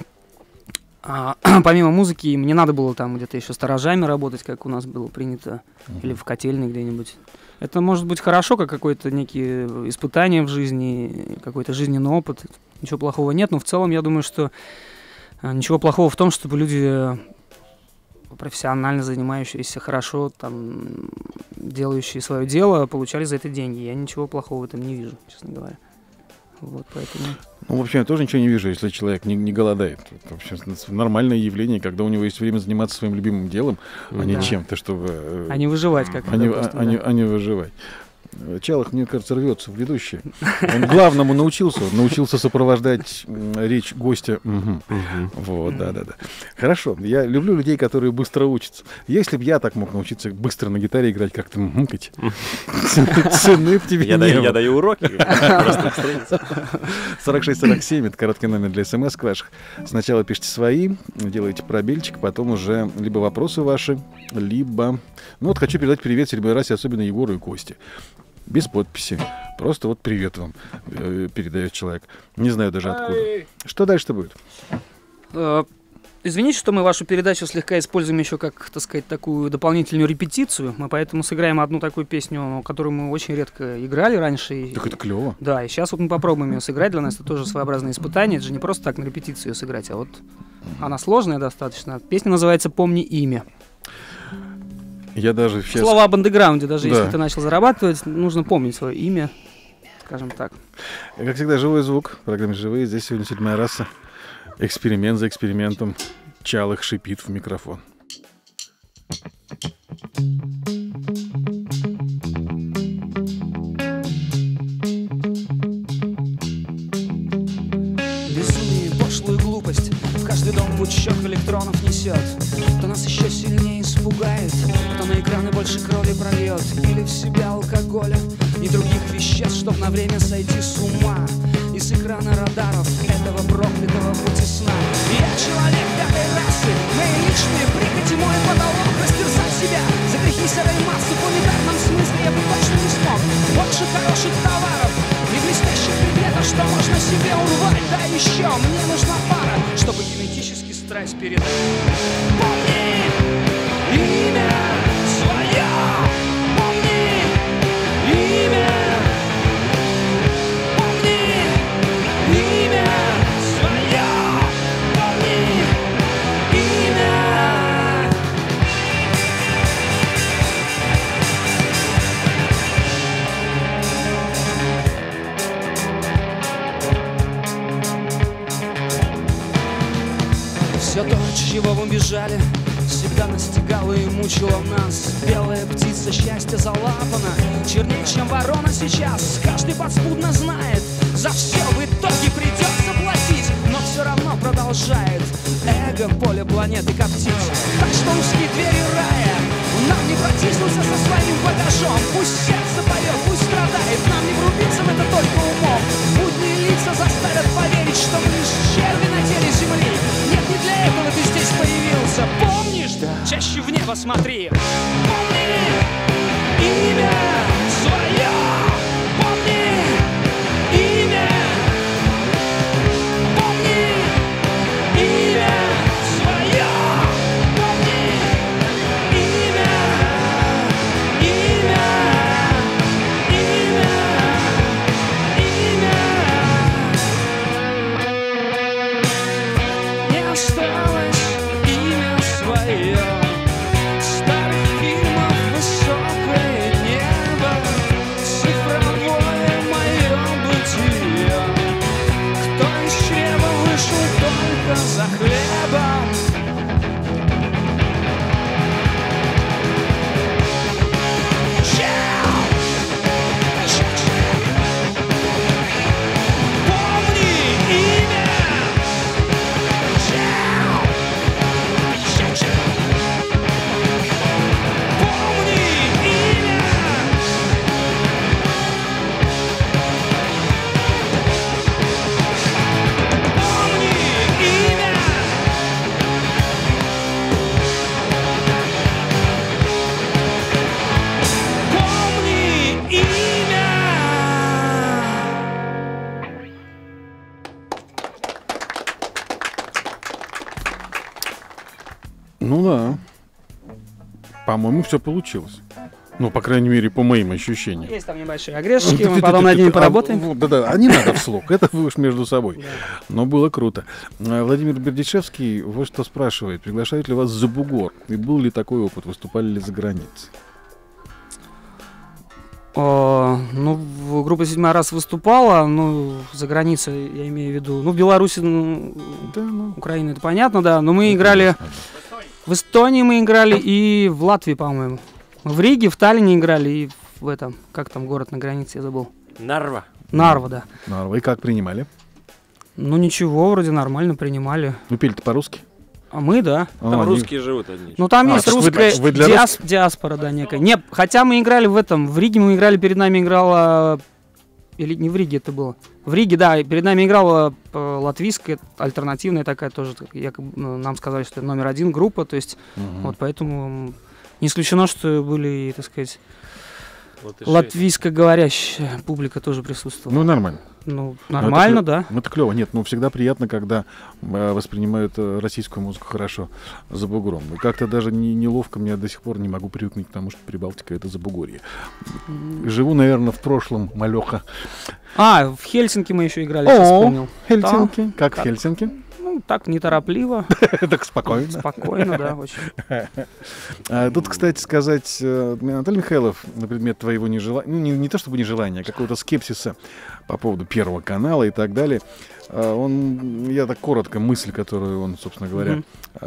помимо музыки, им не надо было там где-то еще сторожами работать, как у нас было принято, или в котельной где-нибудь. Это может быть хорошо, как какое-то некие испытания в жизни, какой-то жизненный опыт. Ничего плохого нет, но в целом я думаю, что ничего плохого в том, чтобы люди... профессионально занимающиеся хорошо, там, делающие свое дело, получали за это деньги. Я ничего плохого в этом не вижу, честно говоря. Вот, поэтому... Ну, в общем, я тоже ничего не вижу, если человек не голодает. Это, в общем, нормальное явление, когда у него есть время заниматься своим любимым делом, а не чем-то, чтобы... А не выживать как-то. А не выживать. Чалых, мне кажется, рвется в ведущие. Он главному научился сопровождать речь гостя. Вот, да. Хорошо, я люблю людей, которые быстро учатся. Если бы я так мог научиться быстро на гитаре играть, как-то мкать, цены в тебе не было. Я даю уроки. 4647, это короткий номер для смс ваших. Сначала пишите свои, делаете пробельчик, потом уже либо вопросы ваши, либо... Ну вот хочу передать привет седьмой расе, особенно Егору и Косте. Без подписи. Просто вот привет вам передает человек. Не знаю даже откуда. Что дальше-то будет? Извините, что мы вашу передачу слегка используем еще как, так сказать, такую дополнительную репетицию. Мы поэтому сыграем одну такую песню, которую мы очень редко играли раньше. Так это клево. Да, и сейчас вот мы попробуем ее сыграть. Для нас это тоже своеобразное испытание. Это же не просто так на репетицию ее сыграть, а вот она сложная достаточно. Песня называется «Помни имя». Я даже сейчас... Слово об андеграунде, даже если ты начал зарабатывать, нужно помнить свое имя, скажем так. Как всегда, живой звук. В программе «Живые». Здесь сегодня 7-я раса. Эксперимент за экспериментом. Чалых шипит в микрофон. Безумие, пошлую глупость в каждый дом пучок электронов несет. Кто нас еще сильнее испугает, кто на экраны больше крови прольет, или в себя алкоголя и других веществ, чтоб на время сойти с ума. Из экрана радаров этого проклятого пути сна. Я человек пятой расы, мои личные прихоти, мой потолок растерзать себя за грехи серой массы. В унитарном смысле я бы точно не смог. Больше хороших товаров и блестящих предметов, что можно себе урвать. Да еще мне нужна пара, чтобы генетически страсть передать. Помни имя свое, помни имя. Все то, от чего мы бежали, всегда настигало и мучило нас. Белая птица счастья залапана, чернее, чем ворона сейчас. Каждый подспудно знает, за все в итоге придется платить, но все равно продолжает эго поле планеты коптить. Так что узкие двери рая нам не протиснуться со своим багажом. Пусть сердце поет, пусть страдает, нам не врубиться в это только умом. Будние лица заставят поверить, что мы лишь черви на теле земли. Нет, не для этого ты здесь появился. Помнишь? Да. Чаще в небо смотри. Помни имя свое. Помни имя. Помни имя свое. Помни имя. Имя. Имя. Имя. Не осталось имя свое. Старых фильмов высокое небо, цифровое мое бытие. Кто из чрева вышел только за хлебом? Помни имя. Помни имя. Помни имя. Помни имя. Ну да. По-моему, все получилось. Ну, по крайней мере, по моим ощущениям. Есть там небольшие огрешки, мы потом над ними поработаем. Да-да, не надо вслух, это вы уж между собой. Но было круто. Владимир Бердичевский вот что спрашивает. Приглашают ли вас за бугор? И был ли такой опыт? Выступали ли за границей? Ну, группа «7-я раз» выступала, ну, за границей, я имею в виду. Ну, в Беларуси, Украина, это понятно, да. Но мы играли... В Эстонии мы играли и в Латвии, по-моему. В Риге, в Таллине играли и в этом, как там город на границе, я забыл. Нарва. Нарва, да. Нарва. И как принимали? Ну ничего, вроде нормально принимали. Вы пели-то по-русски? А мы, да. Там русские живут одни. Ну там есть русская диаспора, да, некая. Нет, хотя мы играли в этом, в Риге мы играли, перед нами играла... Или не в Риге это было? В Риге, да, перед нами играла латвийская, альтернативная такая тоже, якобы, нам сказали, что это номер 1 группа, то есть, вот поэтому не исключено, что были, так сказать, латвийскоговорящая публика тоже присутствовала. Ну, нормально. Ну, нормально, да. Это клево. Нет, ну всегда приятно, когда воспринимают российскую музыку хорошо за бугром. И как-то даже неловко, мне до сих пор не могу привыкнуть к тому, что Прибалтика — это Забугорье. Живу, наверное, в прошлом, малеха. В Хельсинки мы еще играли, сейчас вспомнил. Хельсинки. Как в Хельсинки? Ну, так, неторопливо. Так спокойно. Спокойно, да, очень. Тут, кстати, сказать, Анатолий Михайлов, на предмет твоего нежелания, ну, не то чтобы нежелания, а какого-то скепсиса по поводу Первого канала и так далее, я так коротко, мысль, которую он, собственно говоря,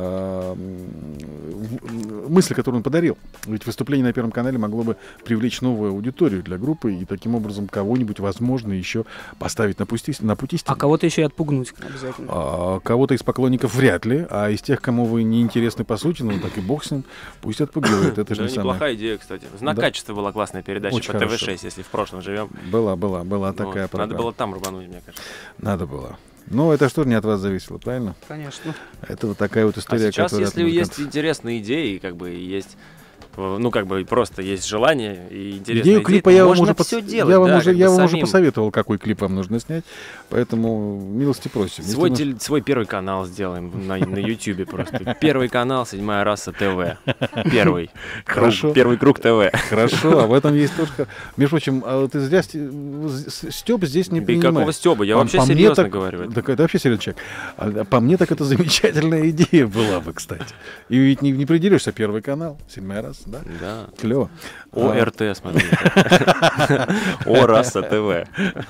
мысль, которую он подарил. Ведь выступление на Первом канале могло бы привлечь новую аудиторию для группы и таким образом кого-нибудь, возможно, еще поставить на пути истины. А кого-то еще и отпугнуть обязательно. Кого-то из поклонников вряд ли, а из тех, кому вы не интересны по сути, ну так и бог с ним, пусть отпугивает. Это же не самое. Неплохая идея, кстати. «Знак качества» была классная передача по ТВ-6, если в прошлом живем. Была такая программа. Надо было там рубануть, мне кажется. Надо было. Но это что же не от вас зависело, правильно? Конечно. Это вот такая вот история, сейчас, если есть интересные идеи, как бы есть, ну как бы просто есть желание и интересные идеи, клипа я вам можно все делать. Я вам уже посоветовал, какой клип вам нужно снять, поэтому милости просим. Свой первый канал сделаем на YouTube просто. Первый канал, 7-я раса ТВ. Первый. Хорошо. Первый круг ТВ. Хорошо, а в этом есть тоже... Между прочим, ты зря Стёб здесь не принимаешь. Какого Стёба? Я вообще серьезно говорю. Так это вообще серьезный человек. По мне так это замечательная идея была бы, кстати. И ведь не придерешься, Первый канал, 7-я раса. Да? Да. Клево. ОРТ, смотрите. О, раса ТВ.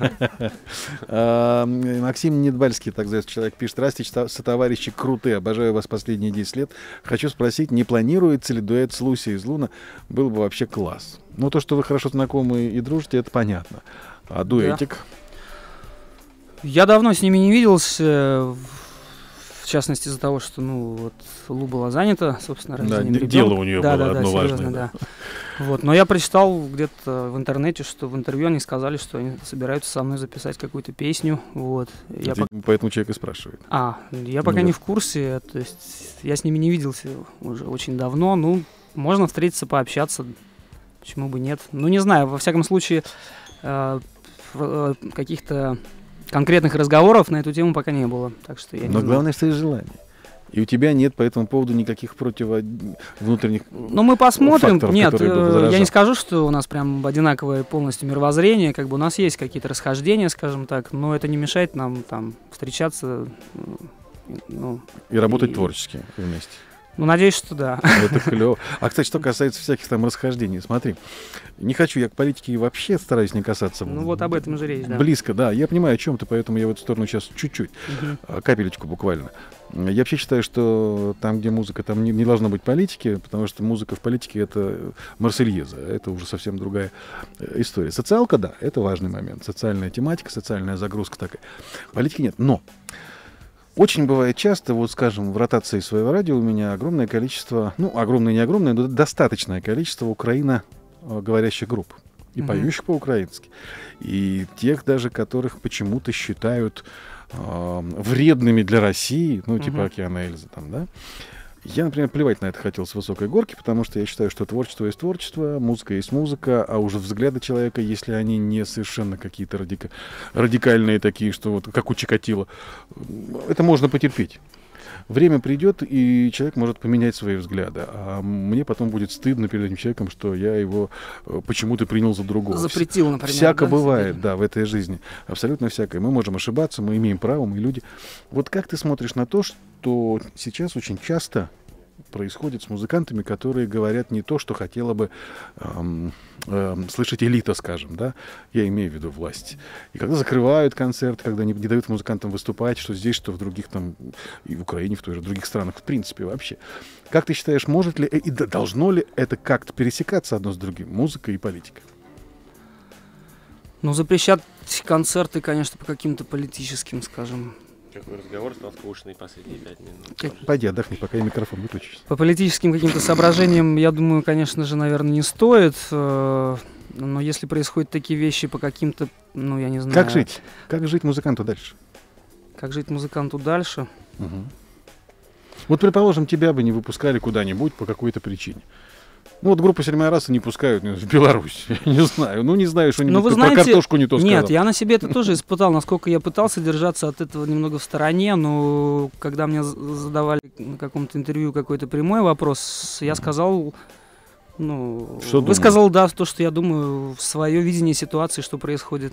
Максим Недбальский, так зовется человек, пишет: «Здравствуйте, сотоварищи крутые, обожаю вас последние 10 лет. Хочу спросить, не планируется ли дуэт с Луси из Луна? Был бы вообще класс». Ну, то, что вы хорошо знакомы и дружите, это понятно. А дуэтик? Я давно с ними не виделся. В частности, из-за того, что, Лу была занята, собственно, рождением ребенка. Дело у нее было одно серьезно, важное. Да. Вот. Но я прочитал где-то в интернете, что в интервью они сказали, что они собираются со мной записать какую-то песню. Вот. Поэтому человек и спрашивает. Я пока не в курсе. То есть я с ними не виделся уже очень давно. Ну, можно встретиться, пообщаться. Почему бы нет? Ну, не знаю, во всяком случае, каких-то конкретных разговоров на эту тему пока не было. Так что я не знаю. Главное, что есть желание. И у тебя нет по этому поводу никаких внутренних мы посмотрим. факторов, нет, которые я не скажу, что у нас прям одинаковое полностью мировоззрение. Как бы у нас есть какие-то расхождения, скажем так, но это не мешает нам там встречаться. И работать творчески вместе. Надеюсь, что да. Это клево. А, кстати, что касается всяких там расхождений, смотри, не хочу, я к политике вообще стараюсь не касаться. Вот об этом же речь, да. Близко, да. Я понимаю, о чем ты, поэтому я в эту сторону сейчас чуть-чуть, капелечку буквально. Я вообще считаю, что там, где музыка, там не должно быть политики, потому что музыка в политике — это Марсельеза, это уже совсем другая история. Социалка, да, это важный момент. Социальная тематика, социальная загрузка такая. Политики нет, но... Очень бывает часто, вот скажем, в ротации своего радио у меня огромное количество, огромное не огромное, но достаточное количество украиноговорящих групп. И поющих по-украински. И тех даже, которых почему-то считают вредными для России, типа «Океана Эльзы» там, да. Я, например, плевать на это хотел с высокой горки, потому что я считаю, что творчество есть творчество, музыка есть музыка, а уже взгляды человека, если они не совершенно какие-то радикальные такие, что вот как у Чикатило, это можно потерпеть. Время придет, и человек может поменять свои взгляды, а мне потом будет стыдно перед этим человеком, что я его почему-то принял за другого. Запретил, например. Всяко бывает, да, в этой жизни. Абсолютно всякое. Мы можем ошибаться, мы имеем право, мы люди. Вот как ты смотришь на то, что сейчас очень часто происходит с музыкантами, которые говорят не то, что хотела бы слышать элита, скажем, да, я имею в виду власть. И когда закрывают концерт, когда не дают музыкантам выступать, что здесь, что в других там, и в Украине, в той же других странах, в принципе, вообще. Как ты считаешь, может ли и должно ли это как-то пересекаться одно с другим, музыка и политика? Запрещать концерты, конечно, по каким-то политическим, скажем. Какой разговор стал скучный последние 5 минут. Пойди, отдохни, пока я микрофон выключусь. По политическим каким-то соображениям, я думаю, конечно же, наверное, не стоит. Но если происходят такие вещи по каким-то, я не знаю... Как жить? Как жить музыканту дальше? Как жить музыканту дальше? Вот, предположим, тебя бы не выпускали куда-нибудь по какой-то причине. Ну вот группу «Седьмая раса» не пускают в Беларусь. Я не знаю. Ну не знаю, что-нибудь вы про знаете, картошку не то сказал. Нет, я на себе это тоже испытал, насколько я пытался держаться от этого немного в стороне, но когда мне задавали на каком-то интервью какой-то прямой вопрос, я сказал, ну, высказал, да, то, что я думаю, свое видение ситуации, что происходит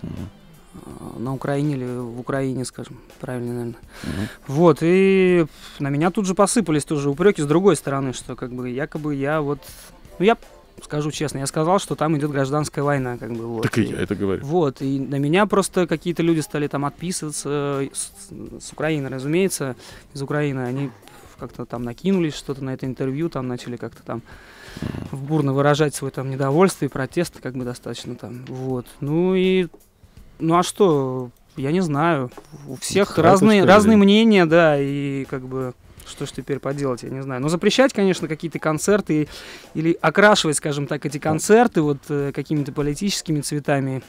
на Украине или в Украине, скажем, правильно, наверное. Вот, и на меня тут же посыпались тоже упреки с другой стороны, что как бы якобы я вот, ну я скажу честно, я сказал, что там идет гражданская война, как бы вот. Так и я это говорю. Вот, и на меня просто какие-то люди стали там отписываться с Украины, разумеется, из Украины, они как-то там накинулись что-то на это интервью, там начали как-то там бурно выражать свое там недовольство и протесты, как бы достаточно там, вот. Ну а что, я не знаю, у всех разные мнения, да, и как бы что ж теперь поделать, я не знаю. Но запрещать, конечно, какие-то концерты или окрашивать, скажем так, эти концерты вот какими-то политическими цветами,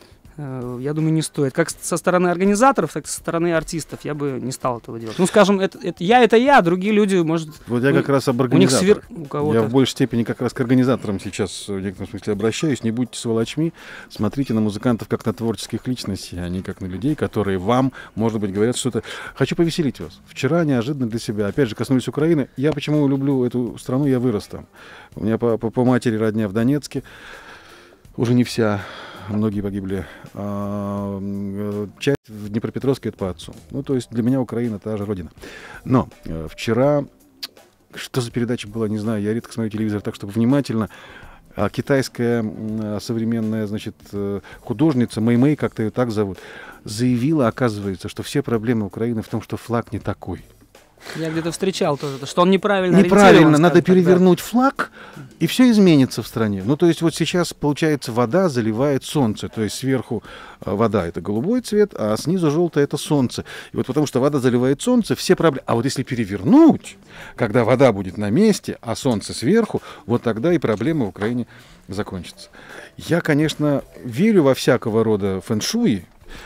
я думаю, не стоит. Как со стороны организаторов, так и со стороны артистов я бы не стал этого делать. Ну, скажем, это я, а другие люди, может... Вот я как раз об организаторах. Я в большей степени как раз к организаторам сейчас в некотором смысле обращаюсь. Не будьте сволочми, смотрите на музыкантов как на творческих личностей, а не как на людей, которые вам, может быть, говорят что-то. Хочу повеселить вас. Вчера неожиданно для себя, опять же, коснулись Украины. Я почему люблю эту страну, я вырос там. У меня по матери родня в Донецке. Уже не вся. Многие погибли. Часть в Днепропетровске — это по отцу. Ну, то есть для меня Украина — та же родина. Но вчера, что за передача была, не знаю, я редко смотрю телевизор так, чтобы внимательно. Китайская современная, значит, художница, Мэй-Мэй, как-то ее так зовут, заявила, оказывается, что все проблемы Украины в том, что флаг не такой. Я где-то встречал тоже, что он неправильно Неправильно, надо перевернуть флаг, и все изменится в стране. Ну, то есть вот сейчас, получается, вода заливает солнце. То есть сверху вода — это голубой цвет, а снизу желтое — это солнце. И вот потому что вода заливает солнце, все проблемы. А вот если перевернуть, когда вода будет на месте, а солнце сверху, вот тогда и проблемы в Украине закончатся. Я, конечно, верю во всякого рода фэн-шуй,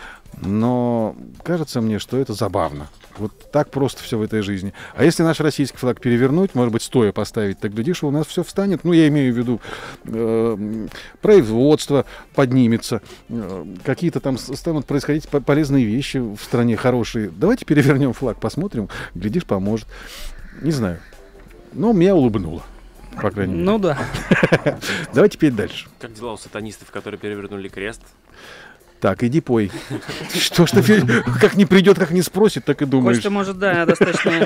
но кажется мне, что это забавно. Вот так просто все в этой жизни. А если наш российский флаг перевернуть, может быть, стоя поставить, так, глядишь, у нас все встанет. Ну, я имею в виду, производство поднимется, какие-то там станут происходить полезные вещи в стране, хорошие. Давайте перевернем флаг, посмотрим, глядишь, поможет. Не знаю. Но меня улыбнуло, по крайней мере. Ну да. Давайте петь дальше. Как дела у сатанистов, которые перевернули крест? Так, иди пой. Что ж ты, как не придет, как не спросит, так и думаешь. Костя, может, да, достаточно...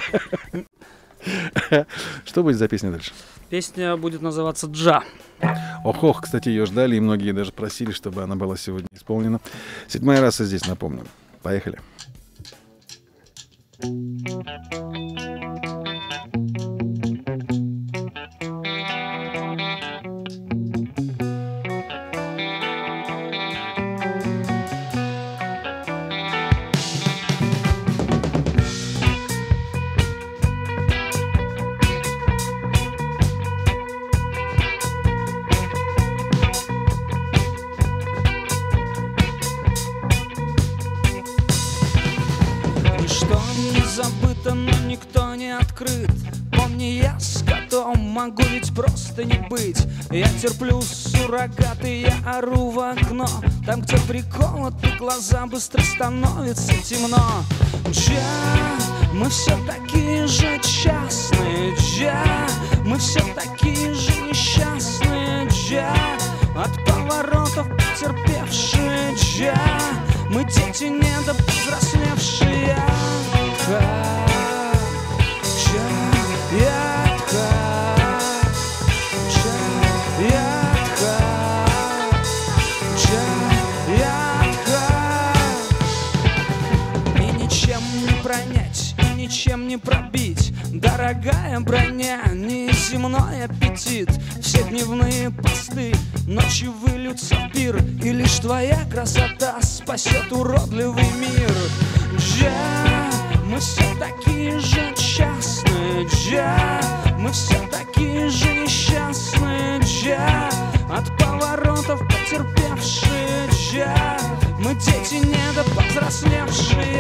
Что будет за песня дальше? Песня будет называться «Джа». Ох, кстати, ее ждали, и многие даже просили, чтобы она была сегодня исполнена. «Седьмая раса» здесь, напомню. Поехали. Могу ведь просто не быть. Я терплю суррогаты, я ору в окно. Там, где приколоты глаза, быстро становится темно. Джа, мы все такие же частные. Джа, мы все такие же несчастные. Джа, от поворотов потерпевшие. Джа, мы дети недовзрослевшие. Ничем не пробить, дорогая броня, неземной аппетит. Все дневные посты ночью выльются в пир, и лишь твоя красота спасет уродливый мир. Джа, мы все такие же частные. Джа, мы все такие же несчастные. Джа, от поворотов потерпевшие. Джа, мы дети недовзрослевшие.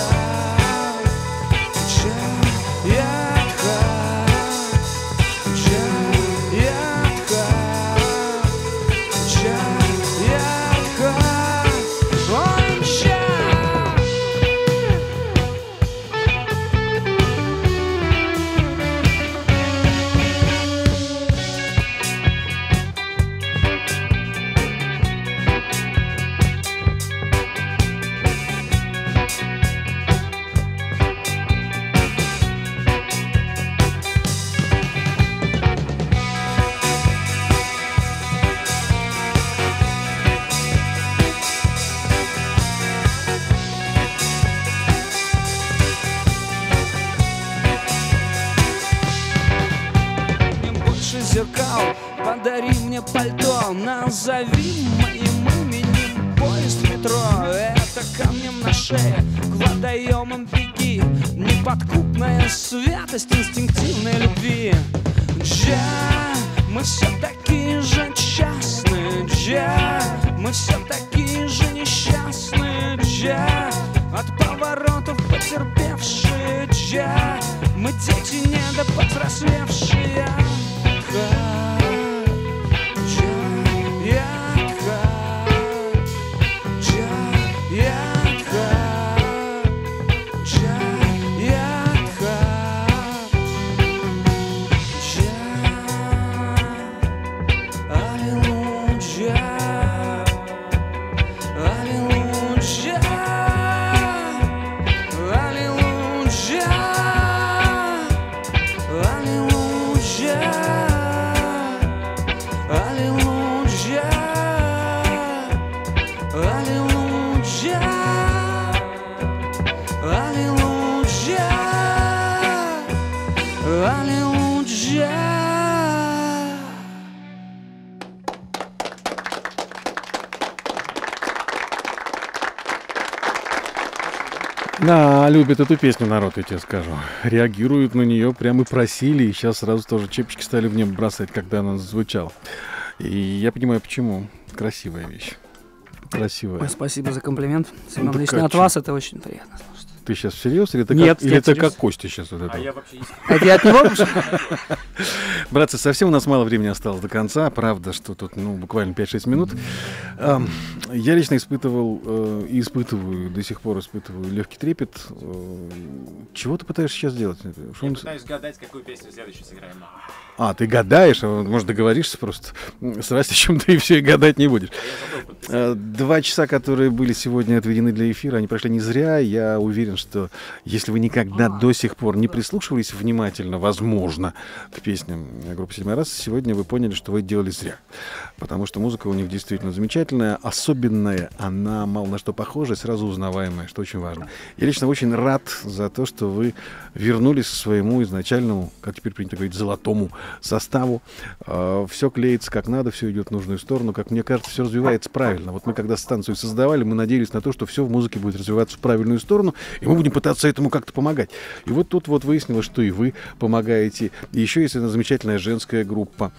Джа, зеркал. Подари мне пальто, назови моим именем поезд в метро. Это камнем на шее, к водоемам беги. Неподкупная святость инстинктивной любви. Мы все такие же частные, мы все такие же несчастные, от поворотов потерпевшие, мы дети недоподрослевшие. Да, любит эту песню народ, я тебе скажу. Реагируют на нее, прямо и просили, и сейчас сразу тоже чепчики стали в небо бросать, когда она звучала. И я понимаю, почему. Красивая вещь. Красивая. Ой, спасибо за комплимент. Семен, ну, лично от вас это очень приятно слушать. Ты сейчас всерьез? Или это Нет, как, или это как Костя сейчас? Вот это? Я вообще это я от него? Братцы, совсем у нас мало времени осталось до конца. Правда, что тут буквально 5-6 минут. Я лично испытывал и испытываю, до сих пор испытываю легкий трепет. Чего ты пытаешься сейчас делать? Я пытаюсь гадать, какую песню следующую сыграем. А, ты гадаешь, может, договоришься просто с Растичем, ты и все, и гадать не будешь. 2 часа, которые были сегодня отведены для эфира, они прошли не зря. Я уверен, что если вы никогда до сих пор не прислушивались внимательно, возможно, к песням группы «Седьмая раса», сегодня вы поняли, что вы делали зря. Потому что музыка у них действительно замечательная, особенная, она мало на что похожа, сразу узнаваемая, что очень важно. Я лично очень рад за то, что вы вернулись к своему изначальному, как теперь принято говорить, золотому составу. Все клеится как надо, все идет в нужную сторону. Как мне кажется, все развивается правильно. Вот мы когда станцию создавали, мы надеялись на то, что все в музыке будет развиваться в правильную сторону, и мы будем пытаться этому как-то помогать. И вот тут вот выяснилось, что и вы помогаете. И еще есть одна замечательная женская группа,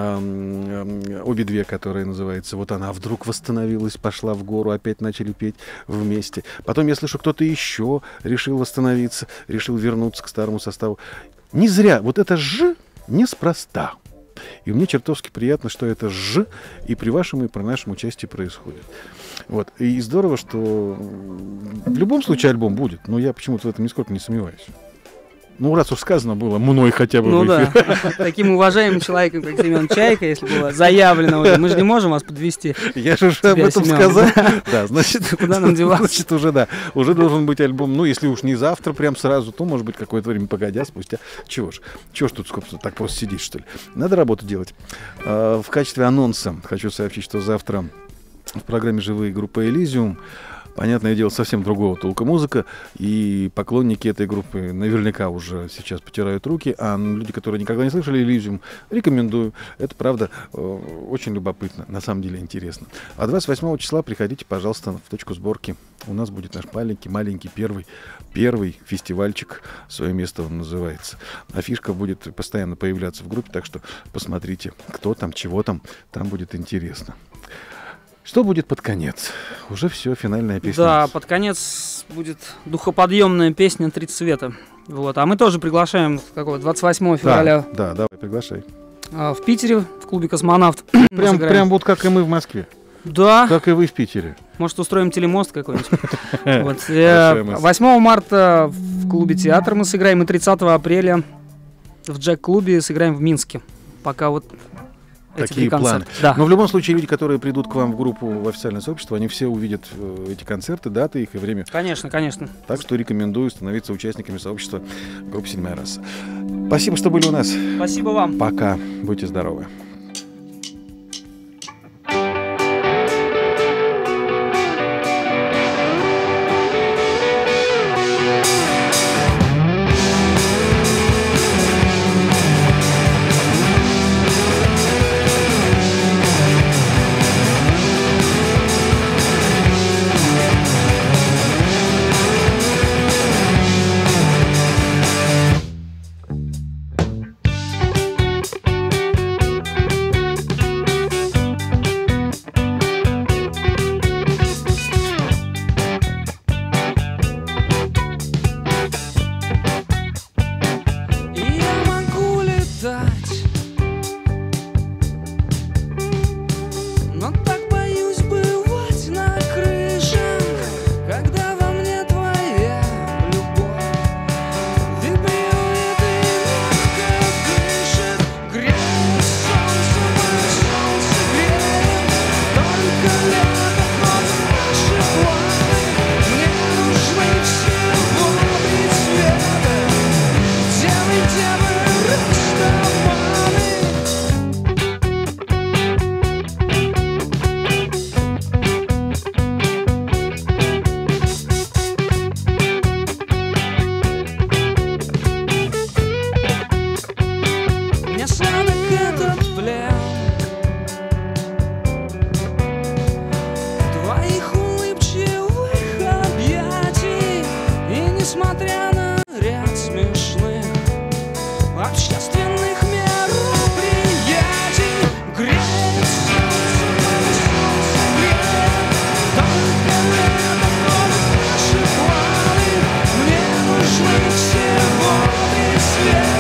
обе две, которая называется «Вот она вдруг восстановилась, пошла в гору», опять начали петь вместе. Потом я слышу, кто-то еще решил восстановиться, решил вернуться к старому составу. Не зря. Вот это «ж» неспроста. И мне чертовски приятно, что это «ж» и при вашем, и при нашем участии происходит. Вот. И здорово, что в любом случае альбом будет, но я почему-то в этом нисколько не сомневаюсь. Ну, раз уж сказано было, мной хотя бы в эфире. Да, таким уважаемым человеком, как Семен Чайка, если было заявлено уже, мы же не можем вас подвести. Я же уже об этом сказал. Да, значит, куда нам деваться? Значит, уже, да, уже должен быть альбом, ну, если уж не завтра, прям сразу, то, может быть, какое-то время погодя, спустя. Чего ж тут, сколько так просто сидишь, что ли? Надо работу делать. В качестве анонса хочу сообщить, что завтра в программе «Живые» группа «Элизиум». Понятное дело, совсем другого толка музыка, и поклонники этой группы наверняка уже сейчас потирают руки, а люди, которые никогда не слышали «Элизиум», рекомендую. Это, правда, очень любопытно, на самом деле интересно. А 28 числа приходите, пожалуйста, в точку сборки. У нас будет наш маленький первый фестивальчик, свое место он называется. Афишка будет постоянно появляться в группе, так что посмотрите, кто там, чего там будет интересно. Что будет под конец? Уже все, финальная песня. Да, под конец будет духоподъемная песня «Три цвета». Вот. А мы тоже приглашаем 28 февраля. Да, давай, приглашай. В Питере, в клубе «Космонавт». Прям вот как и мы в Москве. Да. Как и вы в Питере. Может, устроим телемост какой-нибудь. 8 марта в клубе «Театр» мы сыграем, и 30 апреля в Джек-клубе сыграем в Минске. Пока вот... Такие планы. Да. Но в любом случае люди, которые придут к вам в группу, в официальное сообщество, они все увидят эти концерты, даты их и время. Конечно. Так что рекомендую становиться участниками сообщества группы «Седьмая раса». Спасибо, что были у нас. Спасибо вам. Пока. Будьте здоровы. свет.